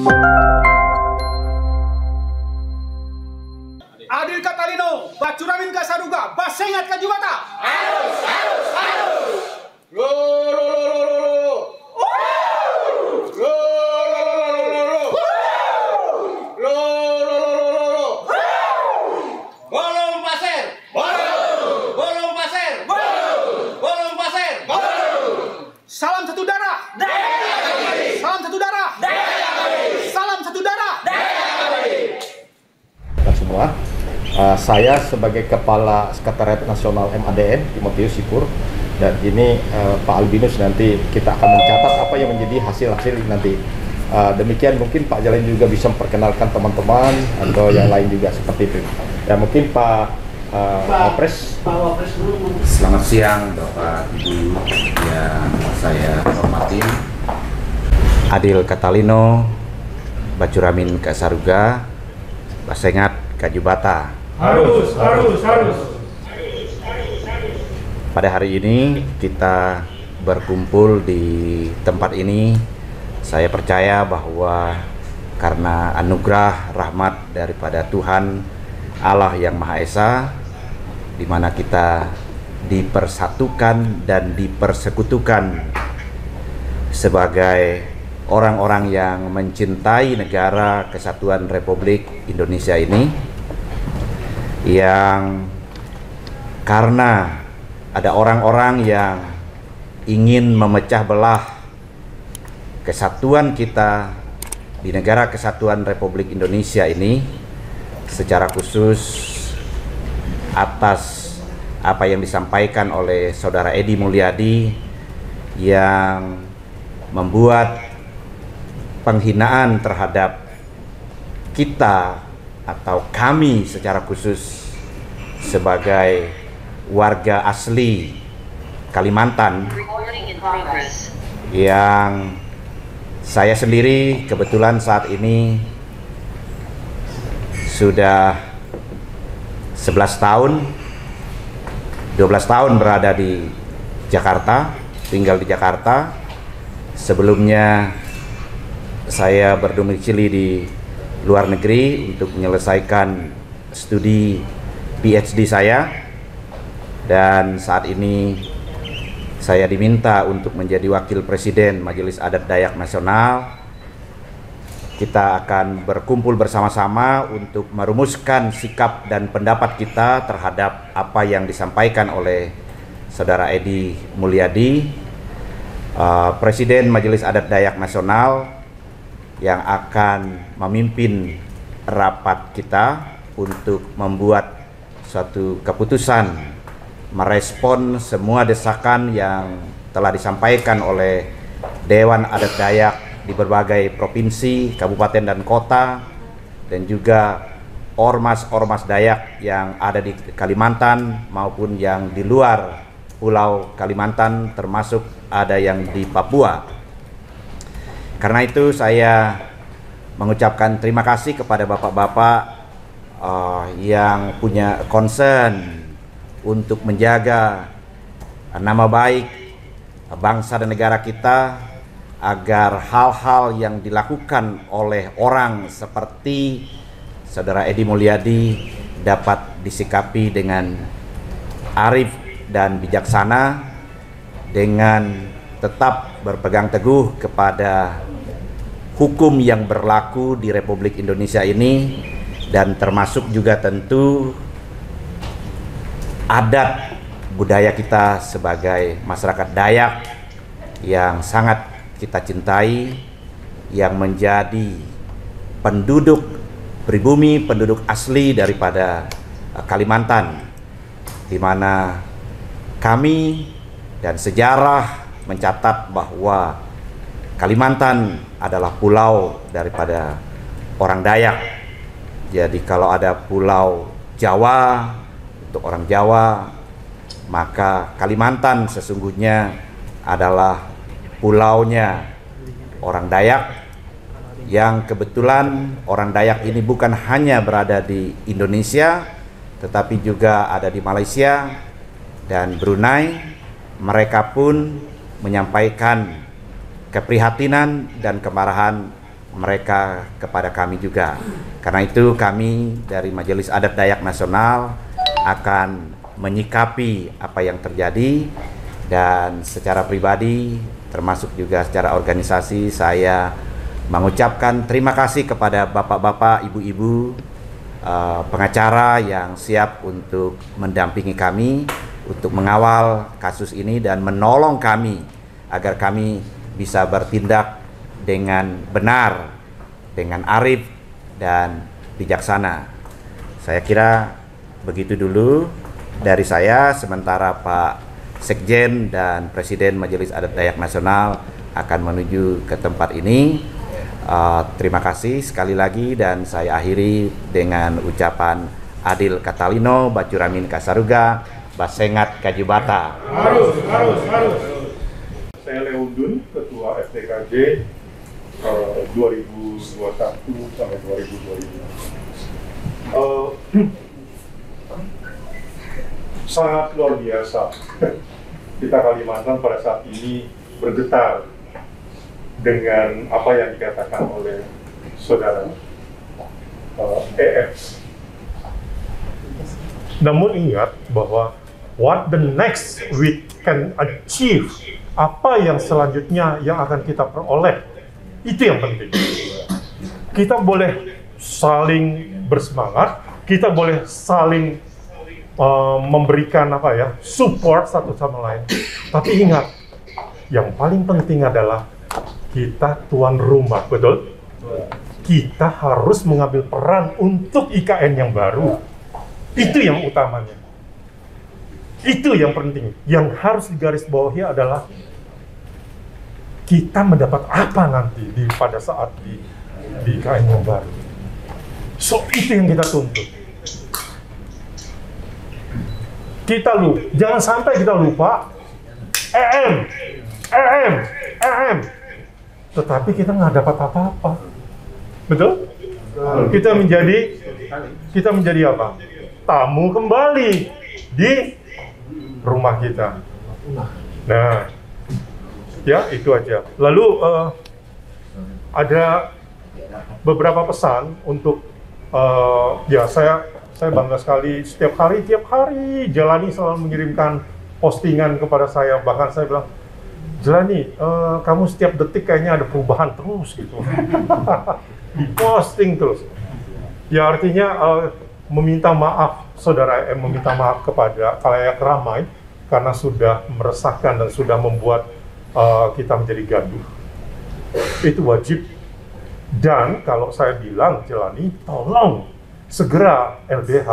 Adil Catalino, Bacuramin Kasaruga, Basengat Kajubata. Harus, harus, harus. Lo. Bolong pasir. Bolong pasir. Bolong pasir. Salam satu darah. Salam satu darah. Salam satu darah. Semua, saya sebagai Kepala Sekretariat Nasional MADN Timotius Sipur, dan ini Pak Albinus nanti kita akan mencatat apa yang menjadi hasil-hasil nanti. Demikian mungkin Pak Jalin juga bisa memperkenalkan teman-teman atau yang lain juga seperti itu. Ya mungkin Pak Wapres. Selamat siang Bapak Ibu yang saya hormati. Adil Catalino, Bacuramin Kasaruga, Basengat Kajubata. Harus. Pada hari ini kita berkumpul di tempat ini. Saya percaya bahwa karena anugerah rahmat daripada Tuhan Allah yang Maha Esa, di mana kita dipersatukan dan dipersekutukan sebagai orang-orang yang mencintai negara kesatuan Republik Indonesia ini, yang karena ada orang-orang yang ingin memecah belah kesatuan kita di negara kesatuan Republik Indonesia ini, secara khusus atas apa yang disampaikan oleh Saudara Edi Mulyadi yang membuat penghinaan terhadap kita atau kami secara khusus sebagai warga asli Kalimantan, yang saya sendiri kebetulan saat ini sudah 11 tahun, 12 tahun berada di Jakarta, tinggal di Jakarta. Sebelumnya saya berdomisili di luar negeri untuk menyelesaikan studi PhD saya, dan saat ini saya diminta untuk menjadi Wakil Presiden Majelis Adat Dayak Nasional. Kita akan berkumpul bersama-sama untuk merumuskan sikap dan pendapat kita terhadap apa yang disampaikan oleh Saudara Edi Mulyadi, Presiden Majelis Adat Dayak Nasional, yang akan memimpin rapat kita untuk membuat suatu keputusan merespon semua desakan yang telah disampaikan oleh Dewan Adat Dayak di berbagai provinsi, kabupaten dan kota, dan juga ormas-ormas Dayak yang ada di Kalimantan maupun yang di luar Pulau Kalimantan, termasuk ada yang di Papua. Karena itu saya mengucapkan terima kasih kepada bapak-bapak yang punya concern untuk menjaga nama baik bangsa dan negara kita, agar hal-hal yang dilakukan oleh orang seperti Saudara Edi Mulyadi dapat disikapi dengan arif dan bijaksana, dengan tetap berpegang teguh kepada hukum yang berlaku di Republik Indonesia ini, dan termasuk juga tentu adat budaya kita sebagai masyarakat Dayak yang sangat kita cintai, yang menjadi penduduk pribumi, penduduk asli daripada Kalimantan, di mana kami dan sejarah mencatat bahwa Kalimantan adalah pulau daripada orang Dayak. Jadi kalau ada pulau Jawa untuk orang Jawa, maka Kalimantan sesungguhnya adalah pulaunya orang Dayak, yang kebetulan orang Dayak ini bukan hanya berada di Indonesia, tetapi juga ada di Malaysia dan Brunei. Mereka pun menyampaikan keprihatinan dan kemarahan mereka kepada kami juga. Karena itu kami dari Majelis Adat Dayak Nasional akan menyikapi apa yang terjadi, dan secara pribadi termasuk juga secara organisasi saya mengucapkan terima kasih kepada bapak-bapak, ibu-ibu pengacara yang siap untuk mendampingi kami untuk mengawal kasus ini dan menolong kami agar kami bisa bertindak dengan benar, dengan arif dan bijaksana. Saya kira begitu dulu dari saya, sementara Pak Sekjen dan Presiden Majelis Adat Dayak Nasional akan menuju ke tempat ini. Terima kasih sekali lagi, dan saya akhiri dengan ucapan Adil Katalino, Bacuramin Kasaruga, Basengat Kajubata. Harus. Saya Leundun, Ketua FDKJ 2021 sampai 2025. Sangat luar biasa. Kita Kalimantan pada saat ini bergetar dengan apa yang dikatakan oleh saudara EF. Namun ingat bahwa what the next we can achieve, apa yang selanjutnya yang akan kita peroleh, itu yang penting. Kita boleh saling bersemangat, kita boleh saling memberikan support satu sama lain. Tapi ingat, yang paling penting adalah kita tuan rumah, betul? Kita harus mengambil peran untuk IKN yang baru. Itu yang utamanya. Itu yang penting. Yang harus digarisbawahi adalah kita mendapat apa nanti pada saat di IKN yang baru. So, itu yang kita tuntut. Jangan sampai kita lupa EM. Tetapi kita nggak dapat apa-apa. Betul? Kita menjadi apa? Tamu kembali di rumah kita. Nah, ya itu aja. Lalu ada beberapa pesan untuk saya bangga sekali tiap hari Jelani selalu mengirimkan postingan kepada saya. Bahkan saya bilang, Jelani, kamu setiap detik kayaknya ada perubahan terus gitu. Diposting terus. Ya artinya meminta maaf, saudara M meminta maaf kepada khalayak ramai karena sudah meresahkan dan sudah membuat kita menjadi gaduh. Itu wajib. Dan kalau saya bilang, Jelani, tolong segera LBH.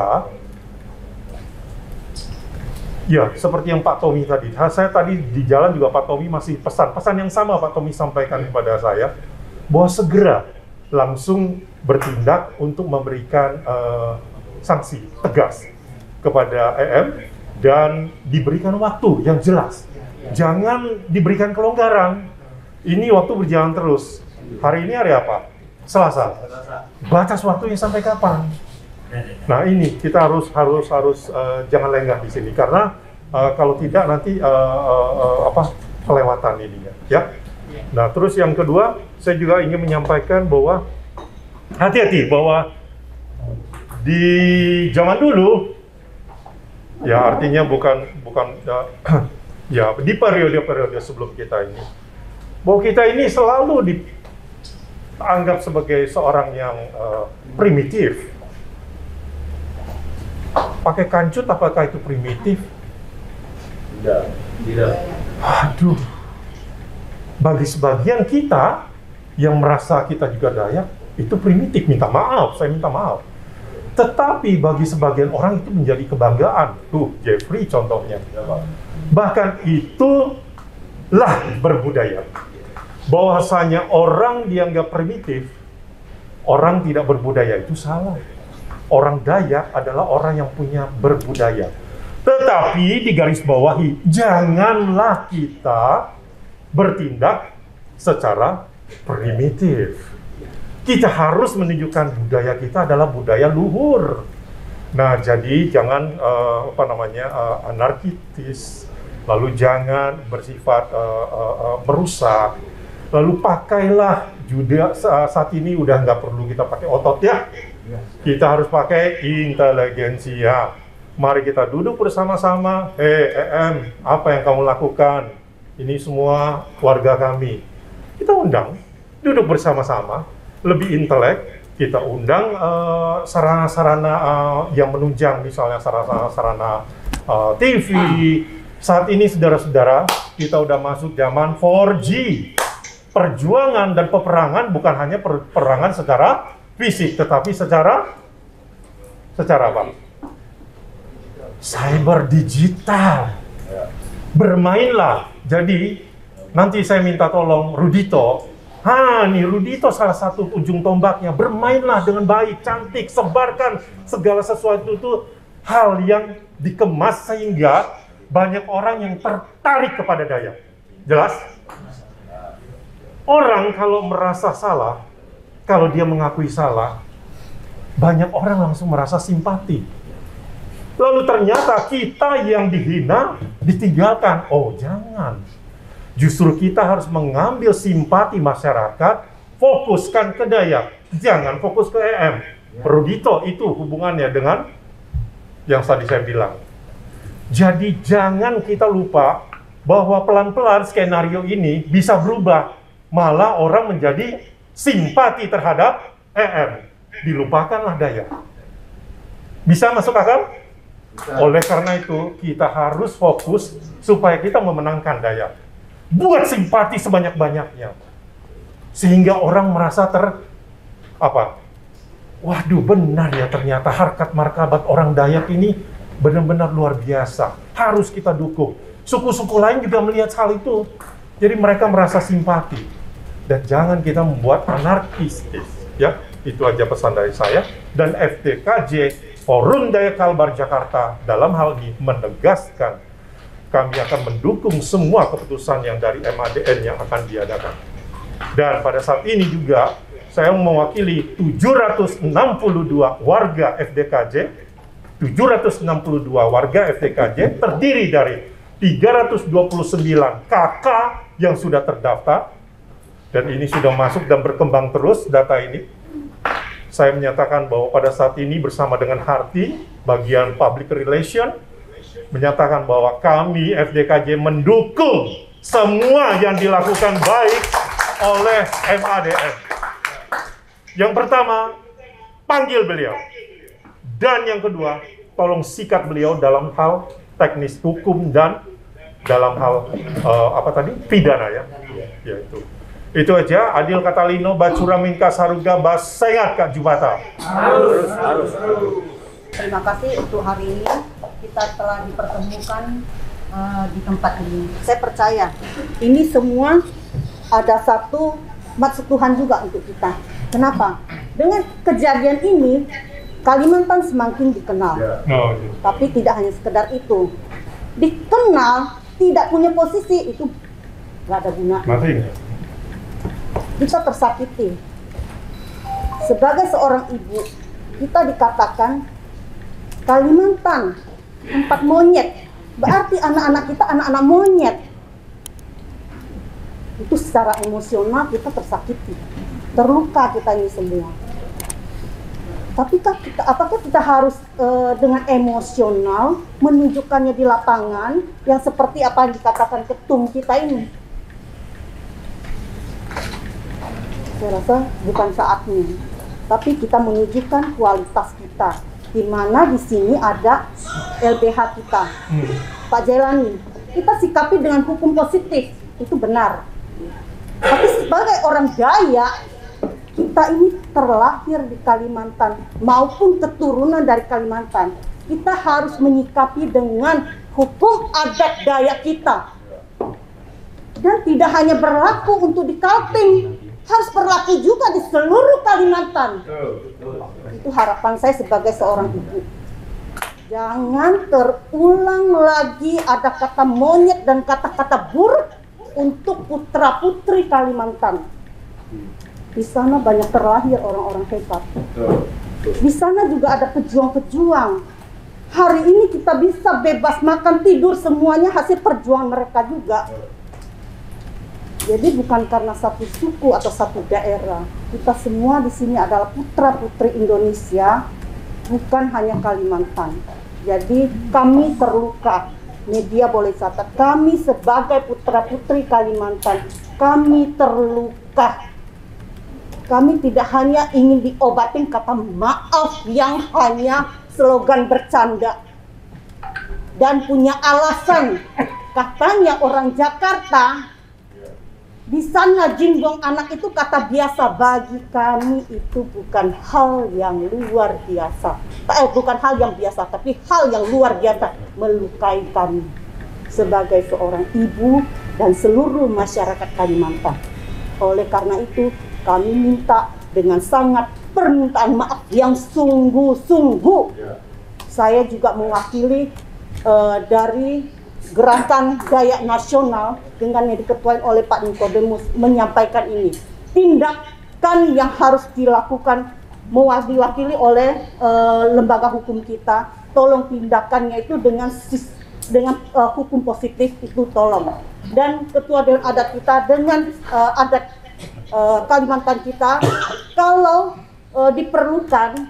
Ya, seperti yang Pak Tommy tadi. Saya tadi di jalan juga Pak Tommy masih pesan yang sama Pak Tommy sampaikan kepada saya, bahwa segera langsung bertindak untuk memberikan sanksi tegas kepada EM dan diberikan waktu yang jelas. Jangan diberikan kelonggaran. Ini waktu berjalan terus. Hari ini hari apa? Selasa. Batas waktunya sampai kapan? Nah ini kita harus jangan lengah di sini karena kalau tidak nanti kelewatan ininya, ya. Nah terus yang kedua, saya juga ingin menyampaikan bahwa hati-hati bahwa di zaman dulu, ya artinya bukan ya di periode sebelum kita ini, bahwa kita ini selalu dianggap sebagai seorang yang primitif. Pakai kancut, apakah itu primitif? Tidak. Aduh. Bagi sebagian kita yang merasa kita juga Dayak, itu primitif, saya minta maaf. Tetapi bagi sebagian orang itu menjadi kebanggaan. Tuh, Jeffrey contohnya. Bahkan itulah berbudaya. Bahwasanya orang dianggap primitif, orang tidak berbudaya, itu salah. Orang Dayak adalah orang yang punya berbudaya. Tetapi digarisbawahi, janganlah kita bertindak secara primitif. Kita harus menunjukkan budaya kita adalah budaya luhur. Nah, jadi jangan anarkis, lalu jangan bersifat merusak. Lalu pakailah juga saat ini udah nggak perlu kita pakai otot ya. Kita harus pakai inteligensia. Mari kita duduk bersama-sama. EM, apa yang kamu lakukan? Ini semua warga kami. Kita undang, duduk bersama-sama, lebih intelek. Kita undang sarana-sarana yang menunjang, misalnya sarana-sarana TV. Saat ini saudara-saudara, kita udah masuk zaman 4G. Perjuangan dan peperangan bukan hanya peperangan secara fisik, tetapi secara apa? Cyber digital. Bermainlah. Jadi nanti saya minta tolong Rudito. Nih Rudito salah satu ujung tombaknya. Bermainlah dengan baik, cantik, sebarkan segala sesuatu itu hal yang dikemas sehingga banyak orang yang tertarik kepada Dayak. Jelas? Orang kalau merasa salah, kalau dia mengakui salah, banyak orang langsung merasa simpati. Lalu ternyata kita yang dihina, ditinggalkan. Oh jangan. Justru kita harus mengambil simpati masyarakat, fokuskan ke Dayak, jangan fokus ke EM. Rudito itu hubungannya dengan yang tadi saya bilang. Jadi jangan kita lupa bahwa pelan-pelan skenario ini bisa berubah. Malah orang menjadi simpati terhadap EM. Dilupakanlah Dayak. Bisa masuk akal? Oleh karena itu, kita harus fokus supaya kita memenangkan Dayak. Buat simpati sebanyak-banyaknya. Sehingga orang merasa waduh benar ya ternyata harkat martabat orang Dayak ini benar-benar luar biasa. Harus kita dukung. Suku-suku lain juga melihat hal itu. Jadi mereka merasa simpati. Dan jangan kita membuat anarkistis. Ya, itu aja pesan dari saya. Dan FDKJ, Forum Dayak Kalbar Jakarta, dalam hal ini menegaskan kami akan mendukung semua keputusan yang dari MADN yang akan diadakan. Dan pada saat ini juga, saya mewakili 762 warga FDKJ, 762 warga FDKJ terdiri dari 329 KK yang sudah terdaftar, dan ini sudah masuk dan berkembang terus data ini. Saya menyatakan bahwa pada saat ini bersama dengan Harti, bagian Public Relation, menyatakan bahwa kami FDKJ mendukung semua yang dilakukan baik oleh MADN. Yang pertama, panggil beliau. Dan yang kedua, tolong sikat beliau dalam hal teknis hukum dan dalam hal pidana ya. Ya itu aja. Adil Katalino, Bacuraminka Saruga, Basengat Kak Jubata. Harus. Terima kasih untuk hari ini kita telah dipertemukan di tempat ini. Saya percaya ini semua ada satu maksud Tuhan juga untuk kita. Kenapa? Dengan kejadian ini Kalimantan semakin dikenal. Tapi tidak hanya sekedar itu. Dikenal, tidak punya posisi itu nggak ada gunanya. Kita tersakiti. Sebagai seorang ibu, kita dikatakan Kalimantan tempat monyet. Berarti anak-anak kita anak-anak monyet. Itu secara emosional kita tersakiti. Terluka kita ini semua. Tapi apakah kita harus dengan emosional menunjukkannya di lapangan yang seperti apa yang dikatakan ketum kita ini? Saya rasa bukan saatnya. Tapi kita menunjukkan kualitas kita. Di mana di sini ada LBH kita, Pak Jailani. Kita sikapi dengan hukum positif, itu benar. Tapi sebagai orang Dayak, kita ini terlahir di Kalimantan maupun keturunan dari Kalimantan. Kita harus menyikapi dengan hukum adat Dayak kita. Dan tidak hanya berlaku untuk di Kaltim, harus berlaku juga di seluruh Kalimantan. Itu harapan saya sebagai seorang ibu. Jangan terulang lagi ada kata monyet dan kata-kata buruk untuk putra-putri Kalimantan. Di sana banyak terlahir orang-orang hebat. Di sana juga ada pejuang-pejuang. Hari ini kita bisa bebas makan tidur semuanya hasil perjuangan mereka juga. Jadi bukan karena satu suku atau satu daerah. Kita semua di sini adalah putra-putri Indonesia, bukan hanya Kalimantan. Jadi kami terluka. Media boleh catat, kami sebagai putra-putri Kalimantan, kami terluka. Kami tidak hanya ingin diobatin kata maaf yang hanya slogan bercanda dan punya alasan. Katanya orang Jakarta, di sana jinggong anak itu kata biasa. Bagi kami itu bukan hal yang luar biasa. Bukan hal yang biasa, tapi hal yang luar biasa, melukai kami sebagai seorang ibu dan seluruh masyarakat Kalimantan. Oleh karena itu, kami minta dengan sangat permintaan maaf yang sungguh-sungguh. Saya juga mewakili dari Gerakan Dayak Nasional dengan yang diketuai oleh Pak Nikodemus menyampaikan ini. Tindakan yang harus dilakukan diwakili oleh lembaga hukum kita. Tolong tindakannya itu dengan hukum positif itu tolong. Dan ketua dewan adat kita dengan adat Kalimantan kita, kalau diperlukan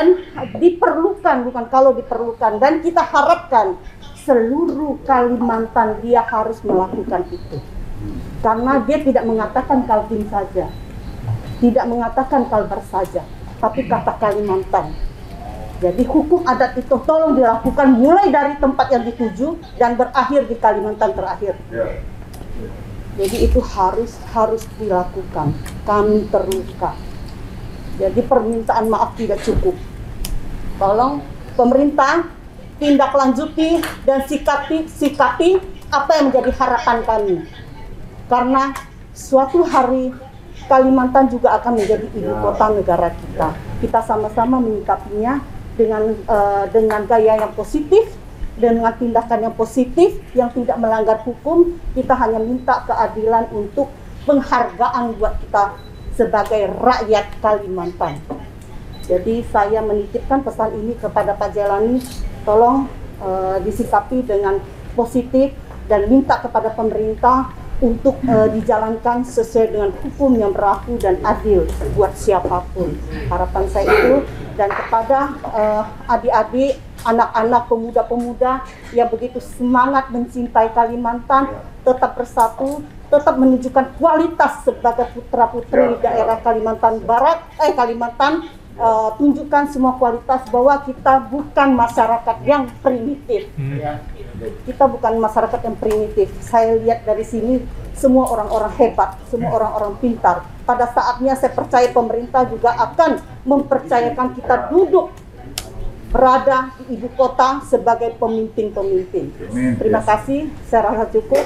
dan kita harapkan seluruh Kalimantan dia harus melakukan itu. Karena dia tidak mengatakan Kaltim saja, tidak mengatakan Kalbar saja, tapi kata Kalimantan. Jadi hukum adat itu tolong dilakukan mulai dari tempat yang dituju dan berakhir di Kalimantan terakhir. Jadi itu harus dilakukan. Kami terluka. Jadi permintaan maaf tidak cukup. Tolong pemerintah tindak lanjuti dan sikapi apa yang menjadi harapan kami. Karena suatu hari Kalimantan juga akan menjadi ibu kota negara kita. Kita sama-sama menyikapinya dengan gaya yang positif, dengan tindakan yang positif yang tidak melanggar hukum. Kita hanya minta keadilan untuk penghargaan buat kita sebagai rakyat Kalimantan. Jadi saya menitipkan pesan ini kepada Pak Jailani, tolong disikapi dengan positif dan minta kepada pemerintah untuk dijalankan sesuai dengan hukum yang berlaku dan adil buat siapapun. Harapan saya itu, dan kepada adik-adik, anak-anak, pemuda-pemuda yang begitu semangat mencintai Kalimantan, tetap bersatu, tetap menunjukkan kualitas sebagai putra-putri daerah Kalimantan Barat, Kalimantan. Tunjukkan semua kualitas bahwa kita bukan masyarakat yang primitif. Kita bukan masyarakat yang primitif. Saya lihat dari sini semua orang-orang hebat, semua orang-orang pintar. Pada saatnya saya percaya pemerintah juga akan mempercayakan kita duduk berada di ibu kota sebagai pemimpin-pemimpin. Terima kasih, saya rasa cukup.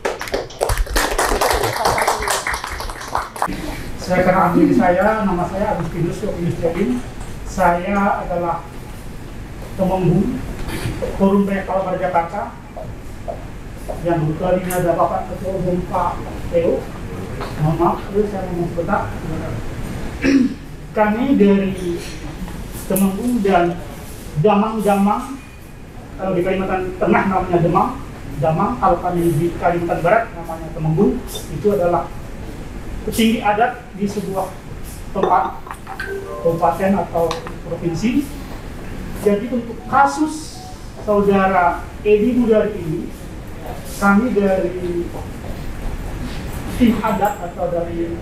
Saya kenal diri saya, nama saya Agustinus Yohanes. Saya adalah Temenggung, Forum Dayak Kalbar Jakarta. Yang kebetulan ini ada Bapak Ketua Umum Pak Teo. Mohon maaf, saya ngomong sebentar. Kami dari Temenggung dan Damang, kalau di Kalimantan Tengah namanya Damang, kalau kami di Kalimantan Barat namanya Temenggung. Itu adalah petinggi adat di sebuah tempat, kabupaten atau provinsi. Jadi untuk kasus saudara Edi Mudari ini, kami dari tim adat atau dari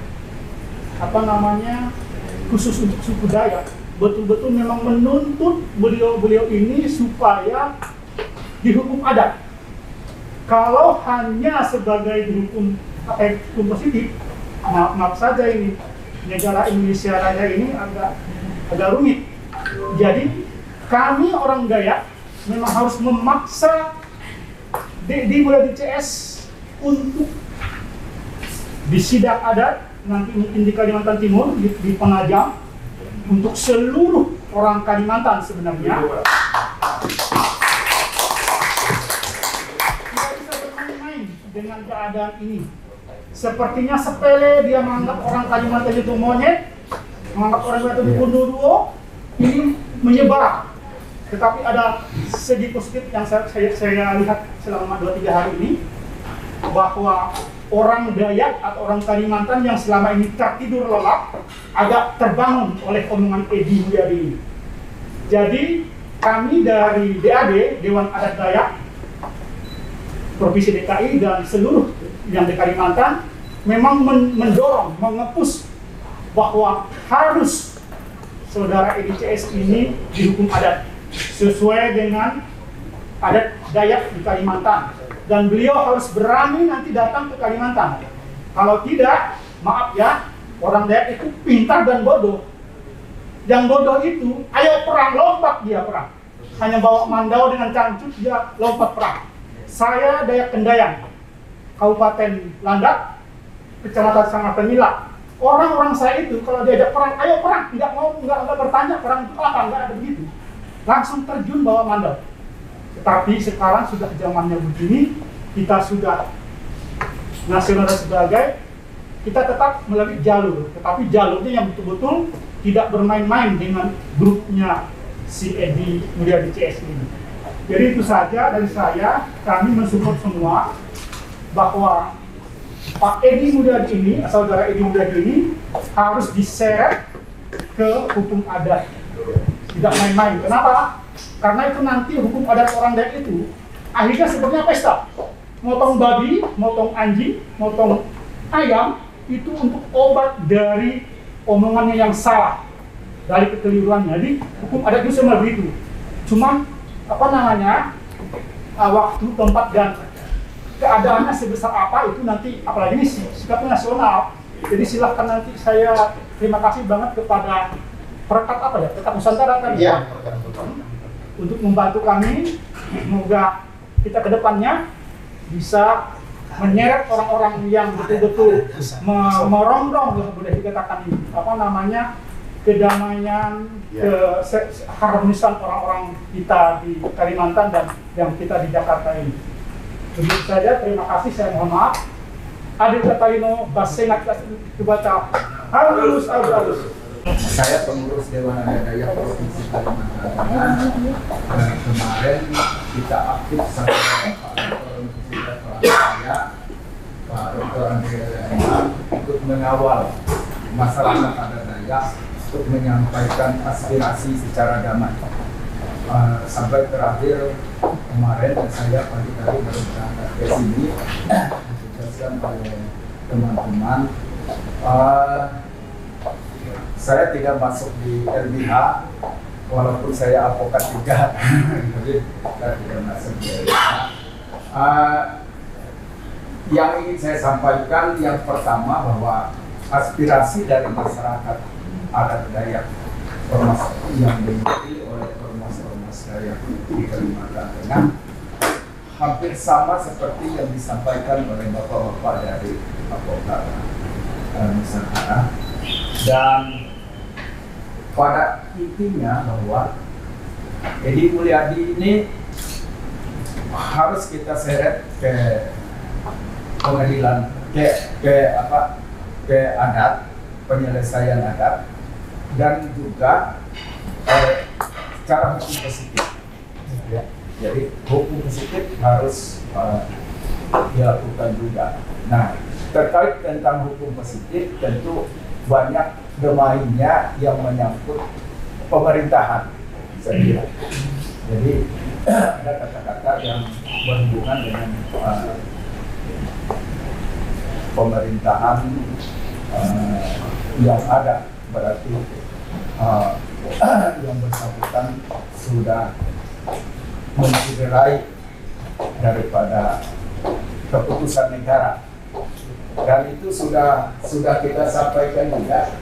khusus untuk suku Dayak, betul-betul memang menuntut beliau ini supaya dihukum adat. Kalau hanya sebagai hukum positif, maaf saja ini negara Indonesia Raya ini agak rumit. Jadi kami orang Dayak memang harus memaksa dimulai di CS untuk di sidang adat nanti mungkin di Kalimantan Timur di Penajam untuk seluruh orang Kalimantan sebenarnya. Tidak bisa bermain-main dengan keadaan ini. Sepertinya sepele dia menganggap orang Kalimantan itu monyet, menganggap orang Kalimantan itu gundurwo, ini menyebar. Tetapi ada segi positif yang saya lihat selama 2-3 hari ini, bahwa orang Dayak atau orang Kalimantan yang selama ini tertidur lelap agak terbangun oleh omongan Edi Mulyadi ini. Jadi kami dari DAD, Dewan Adat Dayak Provinsi DKI dan seluruh yang di Kalimantan memang mendorong, mengepus bahwa harus saudara Edi CS ini dihukum adat sesuai dengan adat Dayak di Kalimantan. Dan beliau harus berani nanti datang ke Kalimantan. Kalau tidak, maaf ya, orang Dayak itu pintar dan bodoh. Yang bodoh itu, ayo perang, lompat dia perang. Hanya bawa mandau dengan cangcut, dia lompat perang. Saya Dayak Kendayang, Kabupaten Landak, Kecamatan Sangat Nila. Orang-orang saya itu kalau diajak perang, ayo perang, nggak bertanya perang itu apa, nggak ada begitu. Langsung terjun bawa mandau. Tetapi sekarang sudah zamannya begini, kita sudah nasional sebagai, kita tetap melalui jalur, tetapi jalurnya yang betul-betul tidak bermain-main dengan grupnya si Edi Mulyadi CS ini. Jadi itu saja dari saya, kami mensupport semua bahwa Pak Edi Mulyadi ini, saudara Edi Mulyadi ini harus diseret ke hukum adat, tidak main-main. Kenapa? Karena itu nanti hukum adat orang Dayak itu akhirnya sebenarnya pesta. Motong babi, motong anjing, motong ayam itu untuk obat dari omongannya yang salah, dari kekeliruannya. Jadi hukum adat itu semua begitu. Cuman waktu, tempat dan keadaannya sebesar apa itu nanti, apalagi ini sikapnya nasional. Jadi silahkan nanti saya terima kasih banget kepada Perekat Perekat Nusantara tadi. Iya. Untuk membantu kami, semoga kita ke depannya bisa menyeret orang-orang yang betul-betul merongrong, boleh dikatakan kedamaian, keharmonisan orang-orang kita di Kalimantan dan yang kita di Jakarta ini. Begitu saja, terima kasih, saya mohon maaf. Adil Katalino, Basengat, Kebaca, halus. Saya pengurus Dewan Adat Dayak Provinsi Kalimantan Tengah. Kemarin kita aktif sama Pak Dr. Andrea untuk mengawal masyarakat adat Dayak untuk menyampaikan aspirasi secara damai. Sampai terakhir kemarin saya pagi tadi baru berangkat ke sini ditugaskan oleh teman-teman. Saya tidak masuk di LBH, walaupun saya advokat juga, jadi saya tidak masuk di LBH. Yang ingin saya sampaikan yang pertama bahwa aspirasi dari masyarakat adat Dayak yang dimiliki oleh ormas-ormas Dayak di Kalimantan Tengah hampir sama seperti yang disampaikan oleh bapak-bapak dari advokat Nusantara. Dan pada intinya bahwa Edi Mulyadi ini harus kita seret ke pengadilan, ke adat, penyelesaian adat, dan juga cara hukum positif. Jadi hukum positif harus dilakukan juga. Nah, terkait tentang hukum positif tentu banyak domainnya yang menyangkut pemerintahan, saya kira. Jadi ada kata-kata yang berhubungan dengan pemerintahan yang ada, berarti yang bersangkutan sudah mencederai daripada keputusan negara. Dan itu sudah kita sampaikan juga,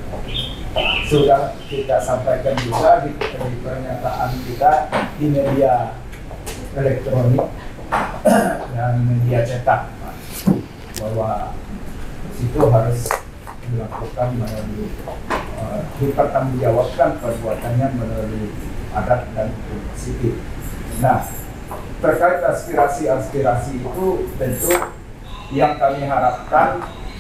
di pernyataan kita di media elektronik dan media cetak, bahwa itu harus dilakukan melalui dipertanggungjawabkan perbuatannya melalui adat dan hukum positif. Nah, terkait aspirasi itu tentu yang kami harapkan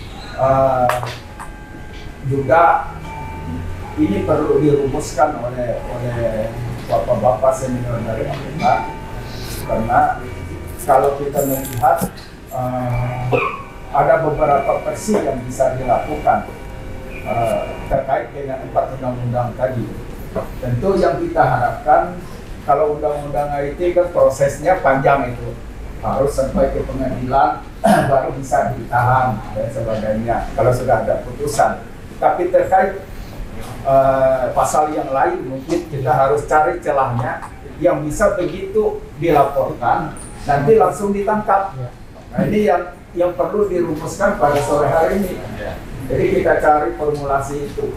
juga ini perlu dirumuskan oleh bapak-bapak senior dari Amerika, karena kalau kita melihat ada beberapa versi yang bisa dilakukan terkait dengan 4 undang-undang tadi. Tentu yang kita harapkan, kalau undang-undang IT kan prosesnya panjang itu, harus sampai ke pengadilan baru bisa ditahan dan sebagainya kalau sudah ada putusan. Tapi terkait pasal yang lain mungkin kita harus cari celahnya yang bisa begitu dilaporkan nanti langsung ditangkap. Nah, ini yang perlu dirumuskan pada sore hari ini. Jadi kita cari formulasi itu.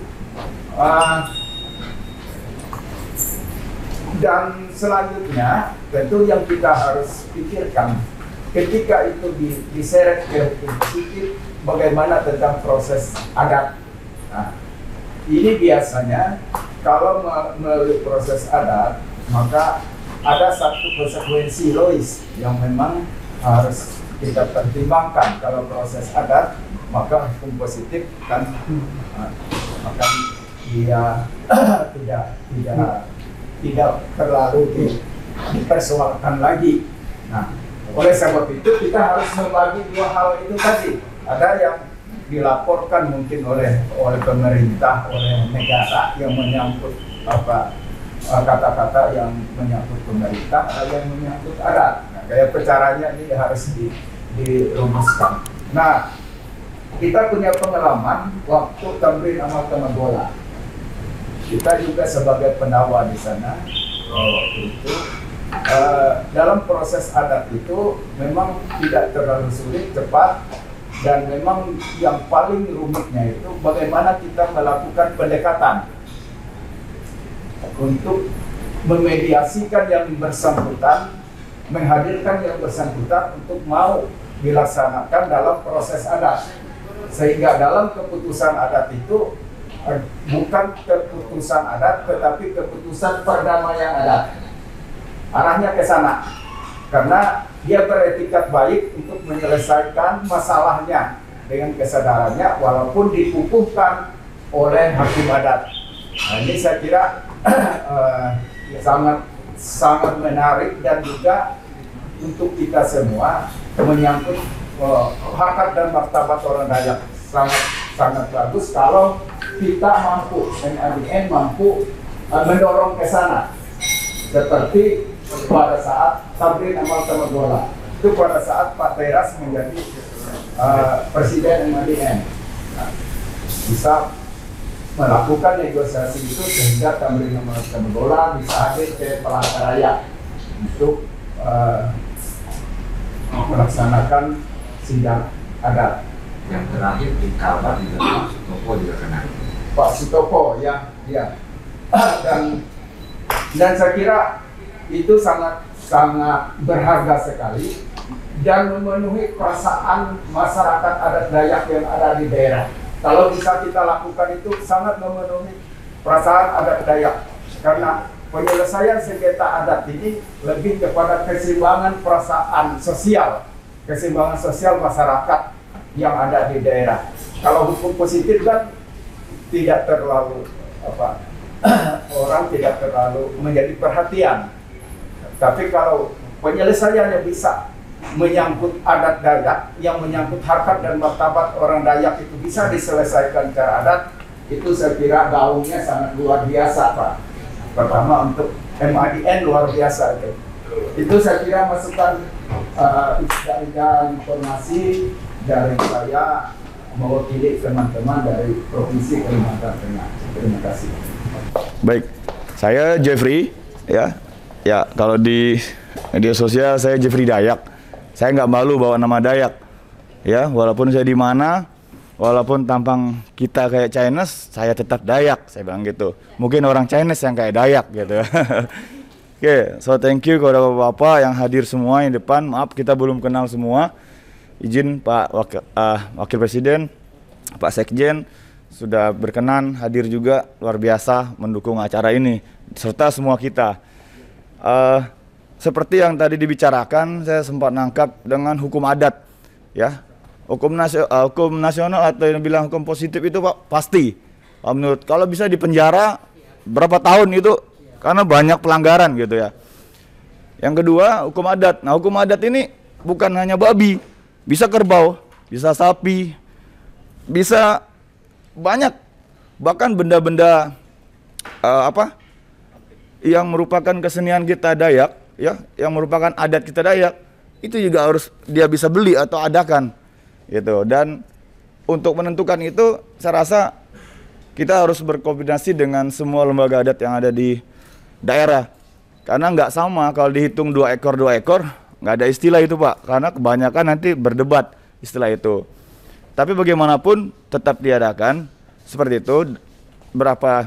Dan selanjutnya tentu yang kita harus pikirkan ketika itu diseret ke hukum positif, bagaimana tentang proses adat. Nah, ini biasanya kalau melalui proses adat, maka ada satu konsekuensi logis yang memang harus kita pertimbangkan. Kalau proses adat, maka hukum positif kan akan dia tidak terlalu dipersoalkan lagi. Nah, oleh sebab itu kita harus membagi dua hal itu tadi. Ada yang dilaporkan mungkin oleh pemerintah, oleh negara yang menyangkut kata-kata yang menyangkut pemerintah, ada yang menyangkut adat. Nah, kayak caranya ini harus dirumuskan. Nah, kita punya pengalaman waktu Tamrin Amal Tamagola. Kita juga sebagai pendawa di sana waktu itu dalam proses adat itu memang tidak terlalu sulit, cepat, dan memang yang paling rumitnya itu bagaimana kita melakukan pendekatan untuk memediasikan yang bersangkutan, menghadirkan yang bersangkutan untuk mau dilaksanakan dalam proses adat, sehingga dalam keputusan adat itu bukan keputusan adat, tetapi keputusan perdamaian adat. Arahnya ke sana, karena dia beretikat baik untuk menyelesaikan masalahnya dengan kesadarannya, walaupun dipupuhkan oleh hakim adat. Nah, ini saya kira sangat menarik dan juga untuk kita semua menyangkut harkat dan martabat orang Dayak. Sangat bagus kalau kita mampu, MADN mampu mendorong ke sana. Seperti pada saat Tamrin Amal Tamagola, itu pada saat Pak Teras menjadi Presiden MADN, bisa melakukan negosiasi itu sehingga Tamrin Amal Tamagola bisa hadir ke Palangkaraya untuk melaksanakan sidang adat. Yang terakhir di Kalbar juga Pak Sutopo juga kena. Pak Sutopo ya. Dan saya kira itu sangat berharga sekali dan memenuhi perasaan masyarakat adat Dayak yang ada di daerah. Kalau bisa kita lakukan itu sangat memenuhi perasaan adat Dayak, karena penyelesaian sengketa adat ini lebih kepada keseimbangan perasaan sosial, keseimbangan sosial masyarakat yang ada di daerah. Kalau hukum positif kan tidak terlalu orang tidak terlalu menjadi perhatian. Tapi kalau penyelesaiannya bisa menyangkut adat Dayak, yang menyangkut harkat dan martabat orang Dayak itu bisa diselesaikan secara adat, itu saya kira gaungnya sangat luar biasa, Pak. Pertama untuk MADN luar biasa itu. Itu saya kira masukan informasi dari saya mewakili teman-teman dari Provinsi Kalimantan Tengah. Terima kasih. Baik, saya Jeffrey, ya. Kalau di media sosial saya Jeffrey Dayak. Saya nggak malu bawa nama Dayak, ya. Walaupun saya di mana, walaupun tampang kita kayak Chinese, saya tetap Dayak. Saya bilang gitu. Mungkin orang Chinese yang kayak Dayak gitu. Oke, so thank you kepada bapak-bapak yang hadir semua yang depan. Maaf kita belum kenal semua. Izin Pak Wakil Presiden, Pak Sekjen sudah berkenan hadir juga, luar biasa mendukung acara ini serta semua kita. Seperti yang tadi dibicarakan, saya sempat nangkap dengan hukum adat, ya. Hukum nasional atau yang bilang hukum positif itu Pak pasti. Menurut kalau bisa dipenjara berapa tahun itu karena banyak pelanggaran gitu ya. Yang kedua hukum adat. Nah hukum adat ini bukan hanya babi, bisa kerbau, bisa sapi, bisa banyak, bahkan benda-benda yang merupakan kesenian kita Dayak, ya, yang merupakan adat kita Dayak, itu juga harus dia bisa beli atau adakan, gitu. Dan untuk menentukan itu, saya rasa kita harus berkoordinasi dengan semua lembaga adat yang ada di daerah, karena nggak sama kalau dihitung 2 ekor, nggak ada istilah itu Pak, karena kebanyakan nanti berdebat istilah itu. Tapi bagaimanapun tetap diadakan seperti itu. Berapa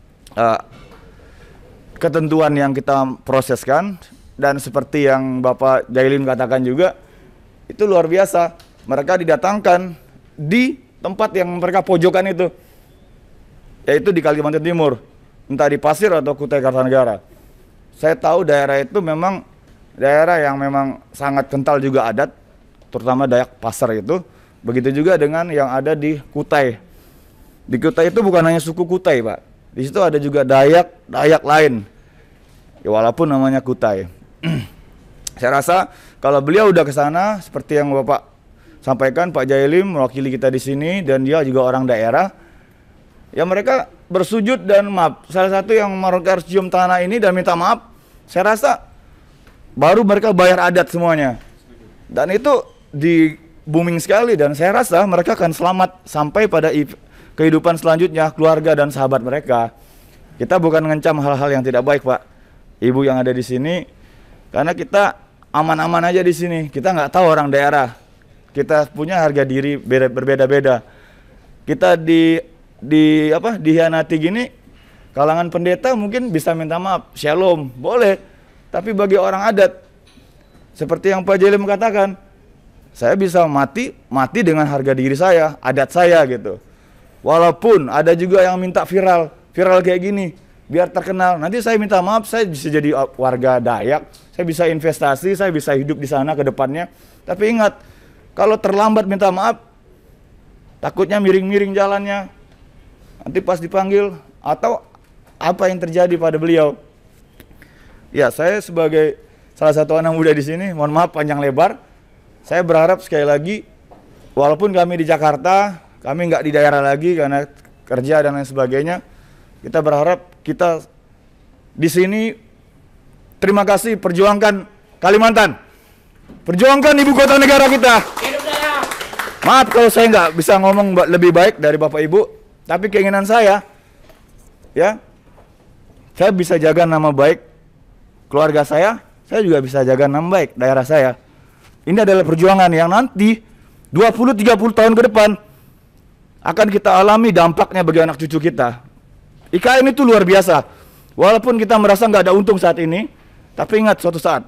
ketentuan yang kita proseskan, dan seperti yang Bapak Jailin katakan juga, itu luar biasa. Mereka didatangkan di tempat yang mereka pojokan itu, yaitu di Kalimantan Timur, entah di Pasir atau Kutai Kartanegara. Saya tahu daerah itu memang daerah yang memang sangat kental juga adat, terutama Dayak Pasar itu. Begitu juga dengan yang ada di Kutai. Di Kutai itu bukan hanya suku Kutai Pak, di situ ada juga Dayak lain, ya, walaupun namanya Kutai. Saya rasa kalau beliau udah ke sana, seperti yang Bapak sampaikan, Pak Jailim mewakili kita di sini, dan dia juga orang daerah, ya mereka bersujud dan maaf. Salah satu yang mereka harus cium tanah ini dan minta maaf, saya rasa baru mereka bayar adat semuanya. Dan itu di booming sekali, dan saya rasa mereka akan selamat sampai pada kehidupan selanjutnya, keluarga dan sahabat mereka. Kita bukan mengecam hal-hal yang tidak baik Pak, Ibu yang ada di sini, karena kita aman-aman aja di sini. Kita nggak tahu orang daerah, kita punya harga diri berbeda-beda. Kita dihianati gini, kalangan pendeta mungkin bisa minta maaf, shalom, boleh. Tapi bagi orang adat, seperti yang Pak Jailim katakan, saya bisa mati dengan harga diri saya, adat saya gitu. Walaupun ada juga yang minta viral kayak gini, biar terkenal. Nanti saya minta maaf, saya bisa jadi warga Dayak, saya bisa investasi, saya bisa hidup di sana ke depannya. Tapi ingat, kalau terlambat minta maaf, takutnya miring-miring jalannya. Nanti pas dipanggil, atau apa yang terjadi pada beliau. Ya, saya sebagai salah satu anak muda di sini, mohon maaf panjang lebar, saya berharap sekali lagi, walaupun kami di Jakarta, kami nggak di daerah lagi karena kerja dan lain sebagainya, kita berharap kita di sini, terima kasih, perjuangkan Kalimantan, perjuangkan ibu kota negara kita. Maaf kalau saya nggak bisa ngomong lebih baik dari Bapak Ibu, tapi keinginan saya, ya, saya bisa jaga nama baik keluarga saya juga bisa jaga nama baik daerah saya. Ini adalah perjuangan yang nanti 20-30 tahun ke depan akan kita alami dampaknya bagi anak cucu kita. IKN itu luar biasa. Walaupun kita merasa nggak ada untung saat ini, tapi ingat suatu saat.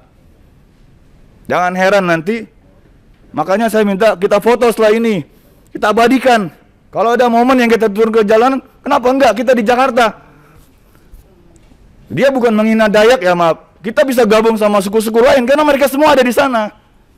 Jangan heran nanti. Makanya saya minta kita foto setelah ini, kita abadikan. Kalau ada momen yang kita turun ke jalan, kenapa enggak kita di Jakarta? Dia bukan menghina Dayak ya, maaf. Kita bisa gabung sama suku-suku lain karena mereka semua ada di sana.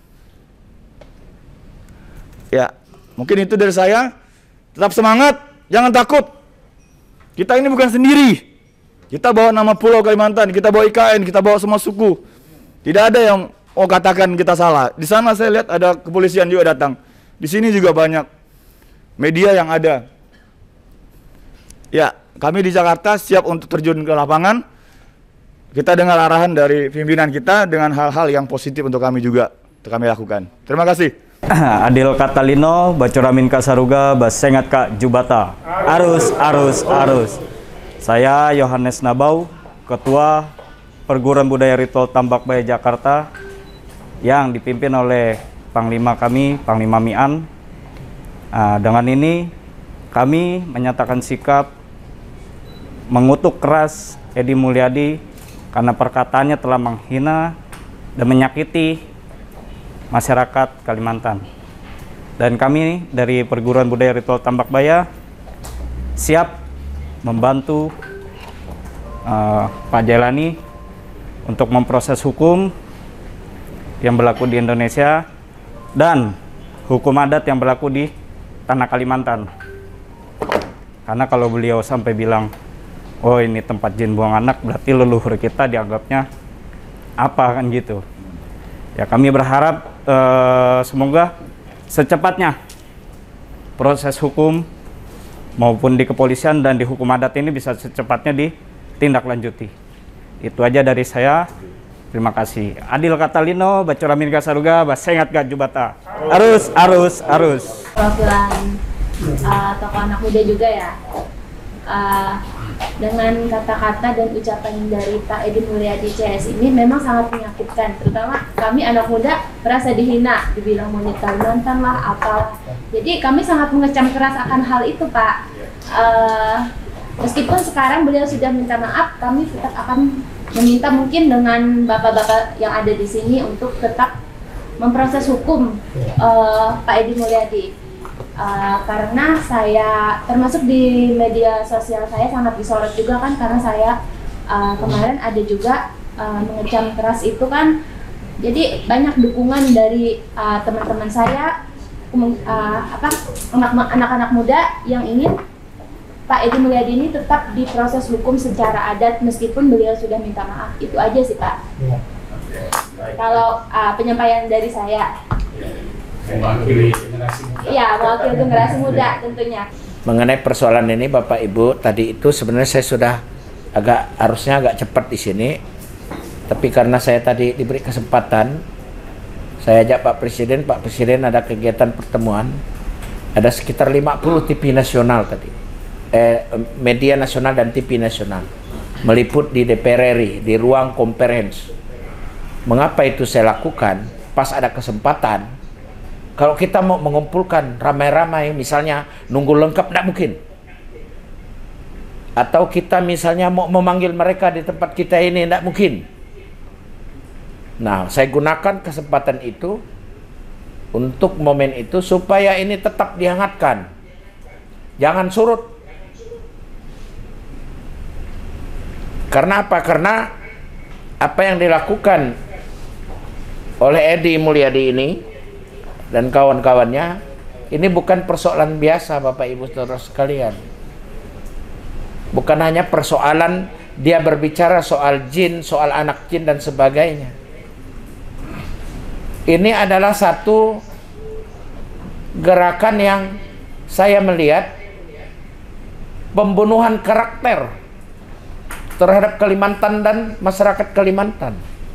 Ya, mungkin itu dari saya. Tetap semangat, jangan takut. Kita ini bukan sendiri. Kita bawa nama Pulau Kalimantan, kita bawa IKN, kita bawa semua suku. Tidak ada yang katakan kita salah. Di sana saya lihat ada kepolisian juga datang. Di sini juga banyak media yang ada. Ya, kami di Jakarta siap untuk terjun ke lapangan. Kita dengar arahan dari pimpinan kita dengan hal-hal yang positif untuk kami juga kami lakukan. Terima kasih. Adil Katalino, Bacuramin Kasaruga, Basengat Kak Jubata. Arus. Saya Yohanes Nabau, Ketua Perguruan Budaya Ritual Tambak Baya Jakarta, yang dipimpin oleh Panglima kami, Panglima Mian. Dengan ini kami menyatakan sikap mengutuk keras Edi Mulyadi karena perkataannya telah menghina dan menyakiti masyarakat Kalimantan. Dan kami dari Perguruan Budaya Ritual Tambak Baya siap membantu Pak Jailani untuk memproses hukum yang berlaku di Indonesia dan hukum adat yang berlaku di tanah Kalimantan. Karena kalau beliau sampai bilang, oh ini tempat jin buang anak, berarti leluhur kita dianggapnya apa kan gitu. Ya kami berharap semoga secepatnya proses hukum maupun di kepolisian dan di hukum adat ini bisa secepatnya ditindaklanjuti. Itu aja dari saya. Terima kasih. Adil Katalino, Bacuramin Gasaruga, Basengat Gajubata. Arus. Perwakilan tokoh anak muda juga ya. Dengan kata-kata dan ucapan dari Pak Edi Mulyadi CS ini memang sangat menyakitkan, terutama kami anak muda merasa dihina, dibilang monyet Kalimantan lah, apalah. Jadi kami sangat mengecam keras akan hal itu, Pak. Meskipun sekarang beliau sudah minta maaf, kami tetap akan meminta mungkin dengan bapak-bapak yang ada di sini untuk tetap memproses hukum Pak Edi Mulyadi. Karena saya termasuk di media sosial saya sangat disorot juga kan, karena saya kemarin ada juga mengecam keras itu kan, jadi banyak dukungan dari teman-teman saya, anak-anak muda yang ingin Pak Edi Mulyadi ini tetap diproses hukum secara adat meskipun beliau sudah minta maaf. Itu aja sih, Pak. Kalau penyampaian dari saya. Mewakili generasi muda. Iya, mewakili generasi muda tentunya. Mengenai persoalan ini Bapak Ibu, tadi itu sebenarnya saya sudah harusnya agak cepat di sini. Tapi karena saya tadi diberi kesempatan, saya ajak Pak Presiden ada kegiatan pertemuan. Ada sekitar 50 TV nasional tadi. Media nasional dan TV nasional meliput di DPR RI di ruang konferensi. Mengapa itu saya lakukan? Pas ada kesempatan, kalau kita mau mengumpulkan ramai-ramai, misalnya nunggu lengkap, tidak mungkin. Atau kita misalnya mau memanggil mereka di tempat kita ini, tidak mungkin. Nah, saya gunakan kesempatan itu untuk momen itu supaya ini tetap dihangatkan, jangan surut. Karena apa? Karena apa yang dilakukan oleh Edi Mulyadi ini dan kawan-kawannya ini bukan persoalan biasa, Bapak Ibu Saudara sekalian. Bukan hanya persoalan dia berbicara soal jin, soal anak jin dan sebagainya. Ini adalah satu gerakan yang saya melihat pembunuhan karakter terhadap Kalimantan dan masyarakat Kalimantan.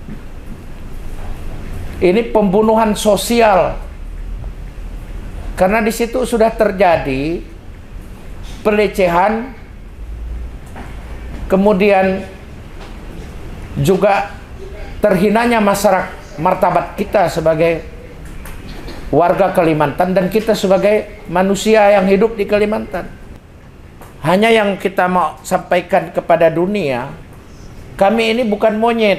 Ini pembunuhan sosial. Karena di situ sudah terjadi pelecehan, kemudian juga terhinanya masyarakat, martabat kita sebagai warga Kalimantan dan kita sebagai manusia yang hidup di Kalimantan. Hanya yang kita mau sampaikan kepada dunia, kami ini bukan monyet.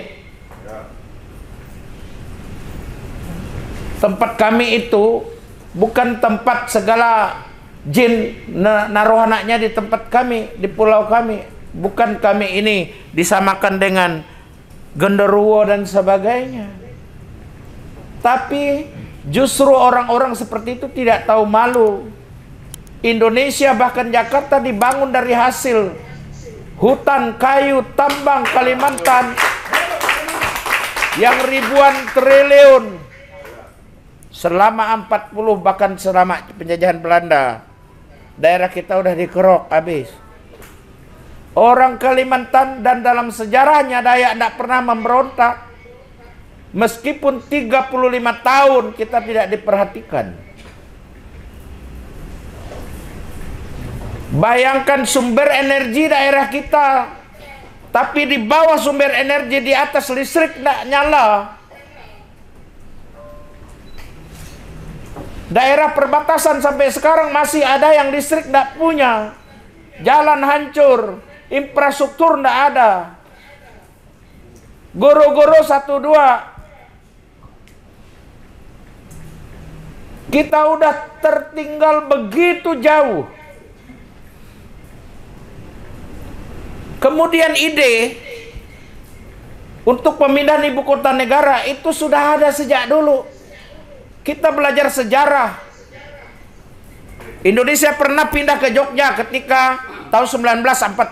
Tempat kami itu bukan tempat segala jin naruh anaknya di tempat kami, di pulau kami. Bukan kami ini disamakan dengan genderuwo dan sebagainya. Tapi justru orang-orang seperti itu tidak tahu malu. Indonesia bahkan Jakarta dibangun dari hasil hutan, kayu, tambang Kalimantan yang ribuan triliun selama 40 bahkan selama penjajahan Belanda. Daerah kita udah dikerok habis. Orang Kalimantan dan dalam sejarahnya Dayak tidak pernah memberontak. Meskipun 35 tahun kita tidak diperhatikan. Bayangkan sumber energi daerah kita, tapi di bawah sumber energi, di atas listrik tidak nyala. Daerah perbatasan sampai sekarang masih ada yang listrik tidak punya. Jalan hancur, infrastruktur tidak ada. Goro-goro 1-2. Kita udah tertinggal begitu jauh. Kemudian ide untuk pemindahan ibu kota negara itu sudah ada sejak dulu. Kita belajar sejarah. Indonesia pernah pindah ke Jogja ketika tahun